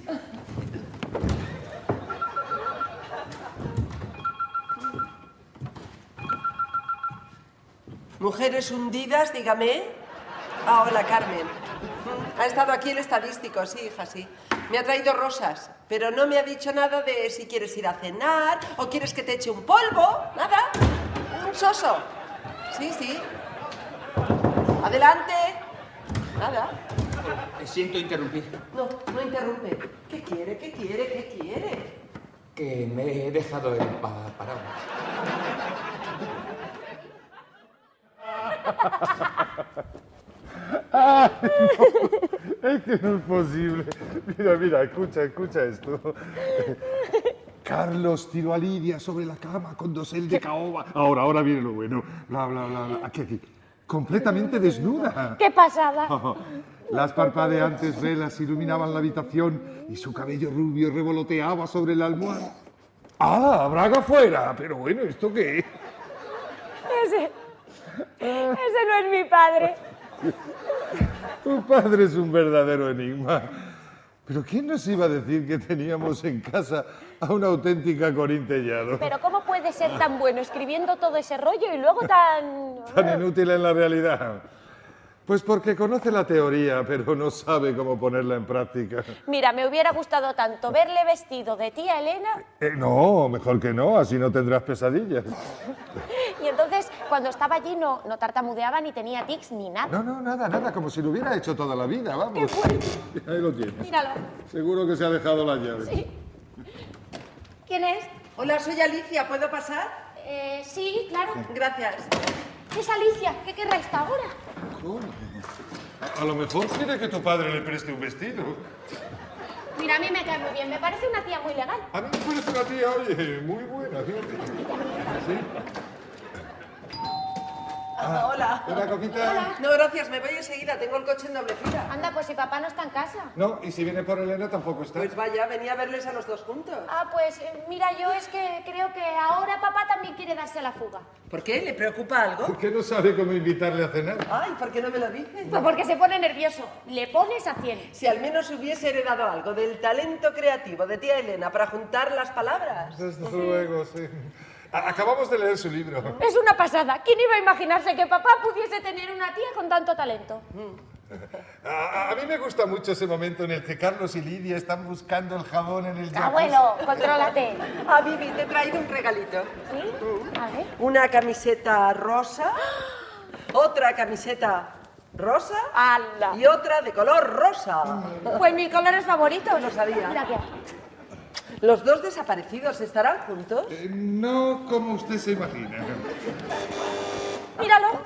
Mujeres hundidas, dígame. Ah, hola, Carmen. Ha estado aquí el estadístico, sí, hija, sí. Me ha traído rosas, pero no me ha dicho nada de si quieres ir a cenar o quieres que te eche un polvo. Nada. Un soso. Sí, sí. Adelante. Nada. Siento interrumpir. No, no interrumpe. ¿Qué quiere? ¿Qué quiere? ¿Qué quiere? Que me he dejado el pa paraguas. Ay, no, es que no es posible. Mira, mira, escucha, escucha esto. Carlos tiró a Lidia sobre la cama con dosel de caoba. Ahora, ahora viene lo bueno. Bla, bla, bla, bla. Aquí, aquí. Completamente desnuda. ¡Qué pasada! Las parpadeantes velas iluminaban la habitación y su cabello rubio revoloteaba sobre la almohada. ¡Ah, braga fuera! Pero bueno, ¿esto qué es? Ese... Ese no es mi padre. Tu padre es un verdadero enigma. Pero ¿quién nos iba a decir que teníamos en casa a una auténtica Corín Tellado? Pero ¿cómo puede ser tan bueno escribiendo todo ese rollo y luego tan... Tan inútil en la realidad. Pues porque conoce la teoría, pero no sabe cómo ponerla en práctica. Mira, me hubiera gustado tanto verle vestido de tía Elena. Eh, no, mejor que no, así no tendrás pesadillas. Y entonces, cuando estaba allí, no, no tartamudeaba, ni tenía tics, ni nada. No, no, nada, nada, como si lo hubiera hecho toda la vida, vamos. ¡Qué fuerte! Ahí lo tienes. Míralo. Seguro que se ha dejado las llaves. Sí. ¿Quién es? Hola, soy Alicia. ¿Puedo pasar? Eh, sí, claro. Gracias. Es Alicia. ¿Qué querrá esta hora? A, a lo mejor quiere que tu padre le preste un vestido. Mira, a mí me cae muy bien. Me parece una tía muy legal. A mí me parece una tía, oye, muy buena, fíjate. ¿Sí? Ah, Hola. ¿Una copita? No, gracias, me voy enseguida. Tengo el coche en doble fila. Anda, pues si papá no está en casa. No, y si viene por Elena tampoco está. Pues vaya, venía a verles a los dos juntos. Ah, pues eh, mira, yo es que creo que ahora papá también quiere darse a la fuga. ¿Por qué? ¿Le preocupa algo? ¿Por qué no sabe cómo invitarle a cenar? Ay, ¿por qué no me lo dices? Pues porque se pone nervioso. Le pones a cien. Si al menos hubiese heredado algo del talento creativo de tía Elena para juntar las palabras. Desde luego, sí. A- Acabamos de leer su libro. Es una pasada. ¿Quién iba a imaginarse que papá pudiese tener una tía con tanto talento? A, a mí me gusta mucho ese momento en el que Carlos y Lidia están buscando el jabón en el jacuzzi. Abuelo, contrólate. Ah, Vivi, te he traído un regalito. ¿Sí? A ver. Una camiseta rosa, otra camiseta rosa ¡Hala! y otra de color rosa. Pues mis colores favoritos. Lo sabía. Mira aquí. Los dos desaparecidos estarán juntos. Eh, no como usted se imagina. Míralo.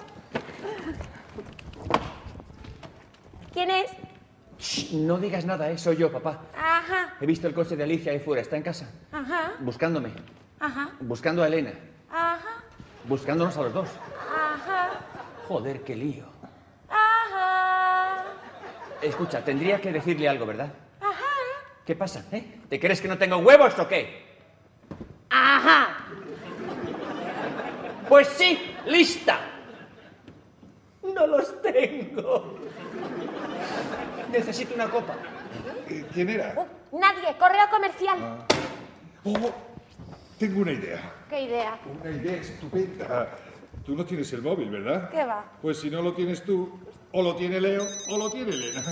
¿Quién es? Shh, no digas nada, ¿eh? Soy yo, papá. Ajá, He visto el coche de Alicia ahí fuera. ¿Está en casa? ajá, Buscándome. ajá, Buscando a Elena. ajá, Buscándonos a los dos. ajá, Joder, qué lío. ajá, Escucha, tendría que decirle algo, ¿verdad? ajá, ¿Qué pasa, eh? ¿Te crees que no tengo huevos o qué? ajá. Pues sí, lista. No los tengo. Necesito una copa. Eh, ¿Quién era? Uh, nadie, correo comercial. Oh, tengo una idea. ¿Qué idea? Una idea estupenda. Tú no tienes el móvil, ¿verdad? ¿Qué va? Pues si no lo tienes tú, o lo tiene Leo, o lo tiene Elena.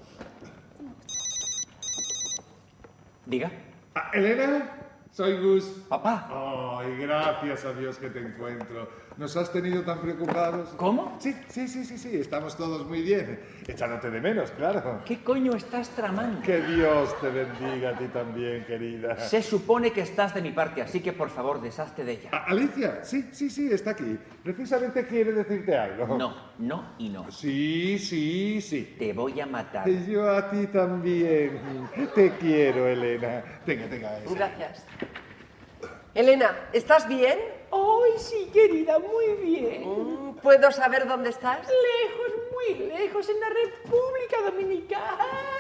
Diga. Ah, ¿Elena? Soy Gus. Papá. Ay, gracias a Dios que te encuentro. ¿Nos has tenido tan preocupados? ¿Cómo? Sí, sí, sí, sí, sí. Estamos todos muy bien. Echándote de menos, claro. ¿Qué coño estás tramando? Que Dios te bendiga a ti también, querida. Se supone que estás de mi parte, así que por favor, deshazte de ella. Ah, Alicia, sí, sí, sí, está aquí. Precisamente quiere decirte algo. No, no y no. Sí, sí, sí. Te voy a matar. Y yo a ti también. Te quiero, Elena. Tenga, tenga eso. Gracias. Elena, ¿estás bien? Ay, sí, querida, muy bien. Mm, ¿Puedo saber dónde estás? Lejos, muy lejos, en la República Dominicana.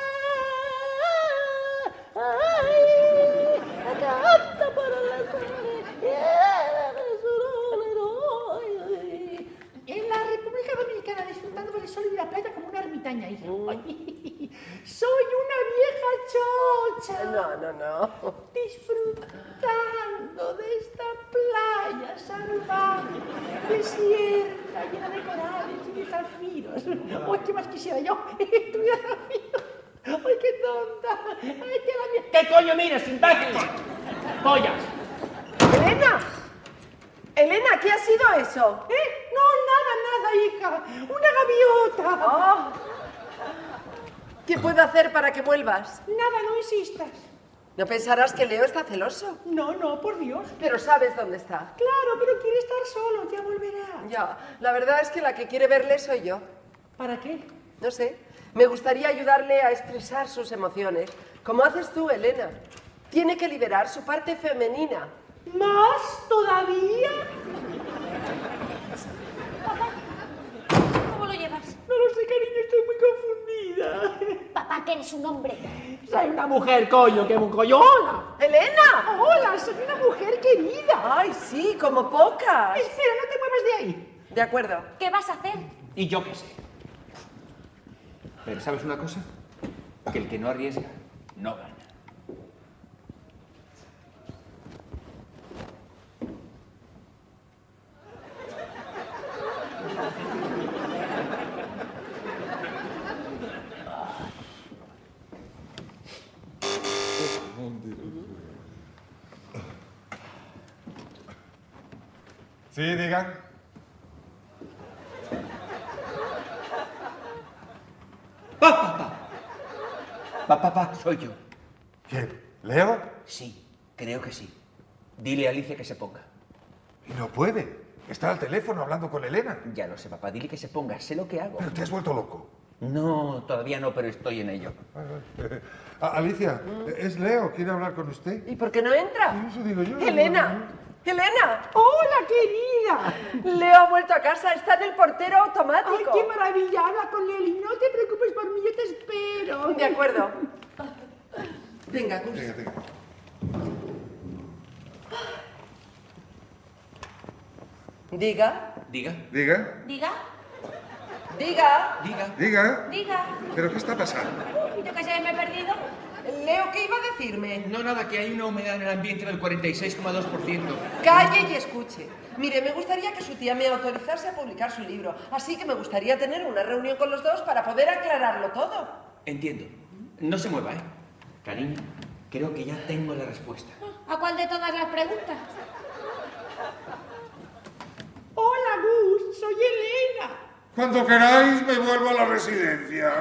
Ay, canta para las en la República Dominicana, disfrutando del sol y de la playa como una ermitaña, hija. Ay, soy una vieja chocha. No, no, no. Disfrutando de esta playa salvaje, desierta, llena de corales y de zafiros. ¡Ay, qué más quisiera yo! ¡Tuviera zafiros! ¡Ay, qué tonta! ¡Ay, qué la mía! ¿Qué coño miras, imbécil? ¡Pollas! ¡Elena! ¡Elena, qué ha sido eso! ¿Eh? No, nada, nada, hija. ¡Una gaviota! Oh. ¿Qué puedo hacer para que vuelvas? Nada, no insistas. ¿No pensarás que Leo está celoso? No, no, por Dios. Pero sabes dónde está. Claro, pero quiere estar solo, ya volverá. Ya, la verdad es que la que quiere verle soy yo. ¿Para qué? No sé, me gustaría ayudarle a expresar sus emociones, como haces tú, Elena. Tiene que liberar su parte femenina. ¿Más todavía? ¿Cómo lo llevas? No lo sé, cariño, estoy muy confundida. Papá, que eres un hombre. Soy una mujer, coño, que un coño. ¡Hola! ¡Elena! ¡Hola! Soy una mujer querida. ¡Ay, sí, como pocas! Espera, no te muevas de ahí. De acuerdo. ¿Qué vas a hacer? Y yo qué sé. Pero ¿sabes una cosa? Que el que no arriesga, no gana. Sí, digan. Papá, papá, soy yo. ¿Quién? ¿Leo? Sí, creo que sí. Dile a Alicia que se ponga. Y no puede. Está al teléfono hablando con Elena. Ya lo sé, papá, dile que se ponga, sé lo que hago. Pero te has vuelto loco. No, todavía no, pero estoy en ello. Ah, Alicia, es Leo, quiere hablar con usted. ¿Y por qué no entra? Eso digo yo. Elena, ¡Elena! ¡Hola, querida! Leo ha vuelto a casa, está en el portero ¡Ay, automático. qué maravilla! Habla con él y no te preocupes por mí, yo te espero. De acuerdo. Venga, Gus. Venga, venga. Diga, Diga, Diga, Diga, diga. diga. diga. diga. ¿Pero qué está pasando? Uy, yo que se me he perdido. Leo, ¿qué iba a decirme? No, nada, que hay una humedad en el ambiente del cuarenta y seis coma dos por ciento. Calle y escuche. Mire, me gustaría que su tía me autorizase a publicar su libro, así que me gustaría tener una reunión con los dos para poder aclararlo todo. Entiendo. No se mueva, ¿eh? Cariño, creo que ya tengo la respuesta. ¿A cuál de todas las preguntas? Hola, Gus, soy Elena. Cuando queráis me vuelvo a la residencia.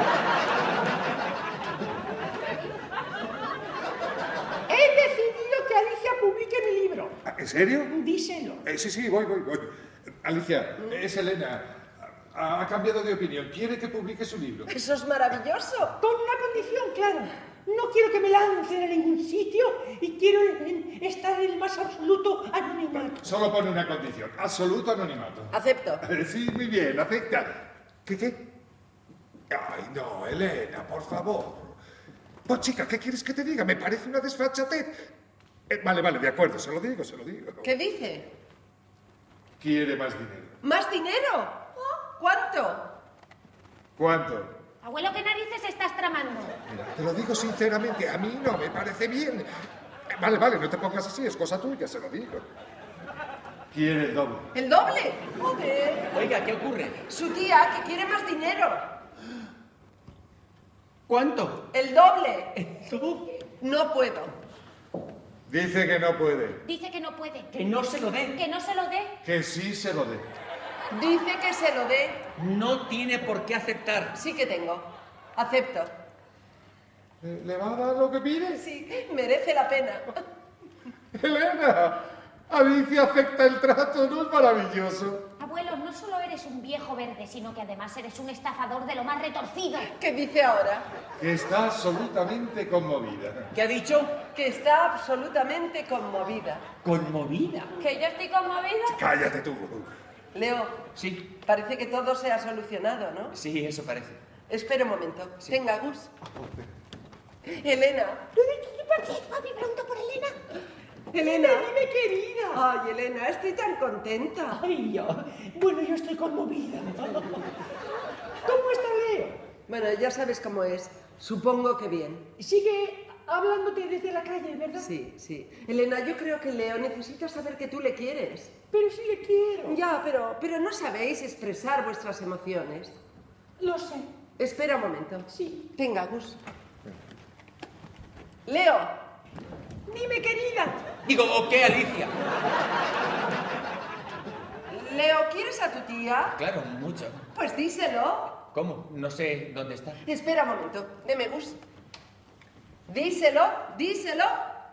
He decidido que Alicia publique mi libro. ¿En serio? Díselo. Eh, sí, sí, voy, voy, voy. Alicia, es Elena. Ha, ha cambiado de opinión. Quiere que publique su libro. Eso es maravilloso. Con una condición, claro. No quiero que me lancen a ningún sitio y quiero en- en estar en el más absoluto anonimato. Solo pone una condición. Absoluto anonimato. Acepto. Eh, Sí, muy bien, acepta. ¿Qué, qué? Ay, no, Elena, por favor. Pues chica, ¿qué quieres que te diga? Me parece una desfachatez. Eh, vale, vale, de acuerdo, se lo digo, se lo digo. ¿Qué dice? Quiere más dinero. ¿Más dinero? Oh, ¿cuánto? ¿Cuánto? Abuelo, ¿qué narices estás tramando? Mira, te lo digo sinceramente, a mí no me parece bien. Eh, Vale, vale, no te pongas así, es cosa tuya, se lo digo. Quiere el doble. ¿El doble? Joder. Oiga, ¿qué ocurre? Su tía que quiere más dinero. ¿Cuánto? El doble. No puedo. Dice que no puede. Dice que no puede. Que no se lo den. Que no se lo dé. Que sí se lo dé. Dice que se lo dé. No tiene por qué aceptar. Sí que tengo. Acepto. Eh, ¿Le va a dar lo que pide? Sí, merece la pena. Elena, Alicia acepta el trato, ¿no es maravilloso? Abuelo, no solo eres un viejo verde, sino que además eres un estafador de lo más retorcido. ¿Qué dice ahora? Que está absolutamente conmovida. ¿Qué ha dicho? Que está absolutamente conmovida. Conmovida. ¿Que yo estoy conmovida? Cállate tú. Leo, Sí, parece que todo se ha solucionado, ¿no? sí, eso parece. Espera un momento. Tenga, Gus. Elena. Papi, pregunto por Elena. Elena. Dime, querida. Ay, Elena, estoy tan contenta. Ay, yo. Bueno, yo estoy conmovida. ¿Cómo está Leo? Bueno, ya sabes cómo es. Supongo que bien. Sigue hablándote desde la calle, ¿verdad? Sí, sí. Elena, yo creo que Leo necesita saber que tú le quieres. Pero sí le quiero. Ya, pero, pero no sabéis expresar vuestras emociones. Lo sé. Espera un momento. Sí. Venga, Gus. Leo. Dime, querida. Digo, ¿o qué, Alicia? Leo, ¿quieres a tu tía? Claro, mucho. Pues díselo. ¿Cómo? No sé dónde está. Espera un momento. Deme, Gus. Díselo, díselo.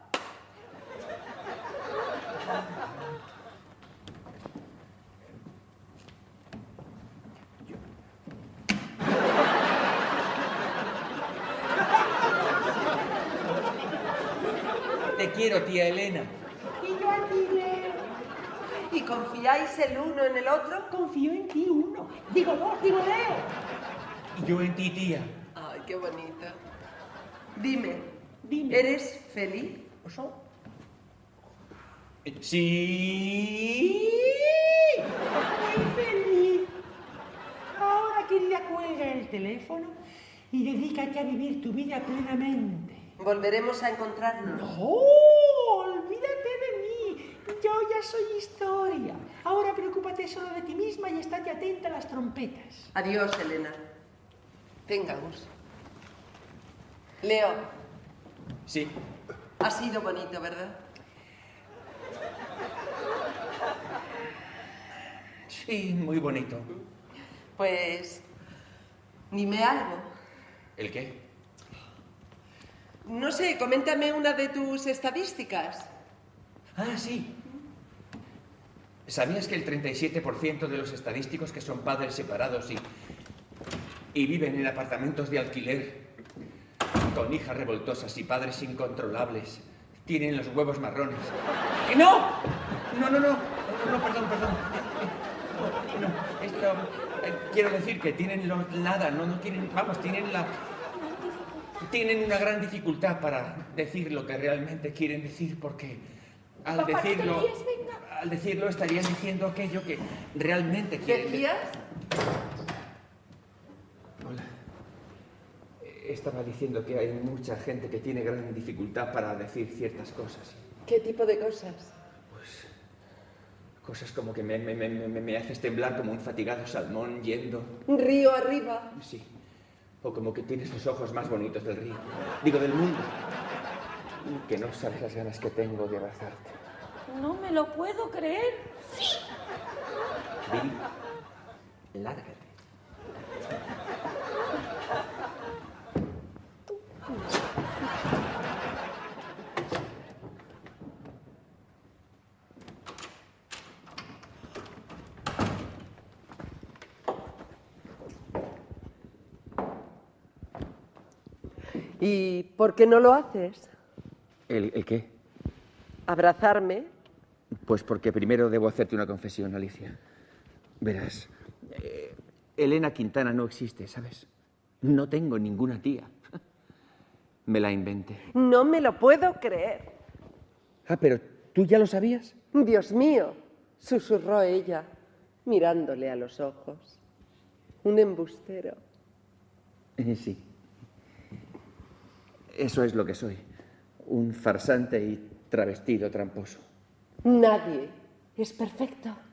Te quiero, tía Elena. Y yo a ti, Leo. ¿Y confiáis el uno en el otro? Confío en ti, uno. Digo dos, digo Leo. Y yo en ti, tía. Ay, qué bonito. Dime, Dime. ¿eres feliz? ¿Oso? Sí. Muy feliz. Ahora, querida, cuelga el teléfono y dedícate a vivir tu vida plenamente. ¿Volveremos a encontrarnos? ¡Oh! Olvídate de mí. Yo ya soy historia. Ahora preocúpate solo de ti misma y estate atenta a las trompetas. Adiós, Elena. Venga, Gus. Leo, Sí. ha sido bonito, ¿verdad? Sí, muy bonito. Pues, dime algo. ¿El qué? No sé, coméntame una de tus estadísticas. Ah, sí. ¿Sabías que el treinta y siete por ciento de los estadísticos que son padres separados y, y viven en apartamentos de alquiler, con hijas revoltosas y padres incontrolables, tienen los huevos marrones? ¡Que no! No, no, no, no, no, perdón, perdón. No, no, esto, eh, quiero decir que tienen lo- nada, no, no tienen, vamos, tienen la... Tienen una gran dificultad para decir lo que realmente quieren decir, porque al Papá, no te decirlo, líes, venga. al decirlo estarían diciendo aquello que realmente quieren. ¿Decías? Hola. Estaba diciendo que hay mucha gente que tiene gran dificultad para decir ciertas cosas. ¿Qué tipo de cosas? Pues cosas como que me, me, me, me, me haces temblar como un fatigado salmón yendo. Río arriba. Sí. O como que tienes los ojos más bonitos del río. Digo, del mundo. Que no sabes las ganas que tengo de abrazarte. No me lo puedo creer. Billy, lárgate. ¿Y por qué no lo haces? ¿El, el qué? ¿Abrazarme? Pues porque primero debo hacerte una confesión, Alicia. Verás, eh, Elena Quintana no existe, ¿sabes? No tengo ninguna tía. Me la inventé. No me lo puedo creer. Ah, pero ¿tú ya lo sabías? Dios mío, susurró ella, mirándole a los ojos. Un embustero. Eh, sí. Eso es lo que soy. Un farsante y travestido tramposo. Nadie es perfecto.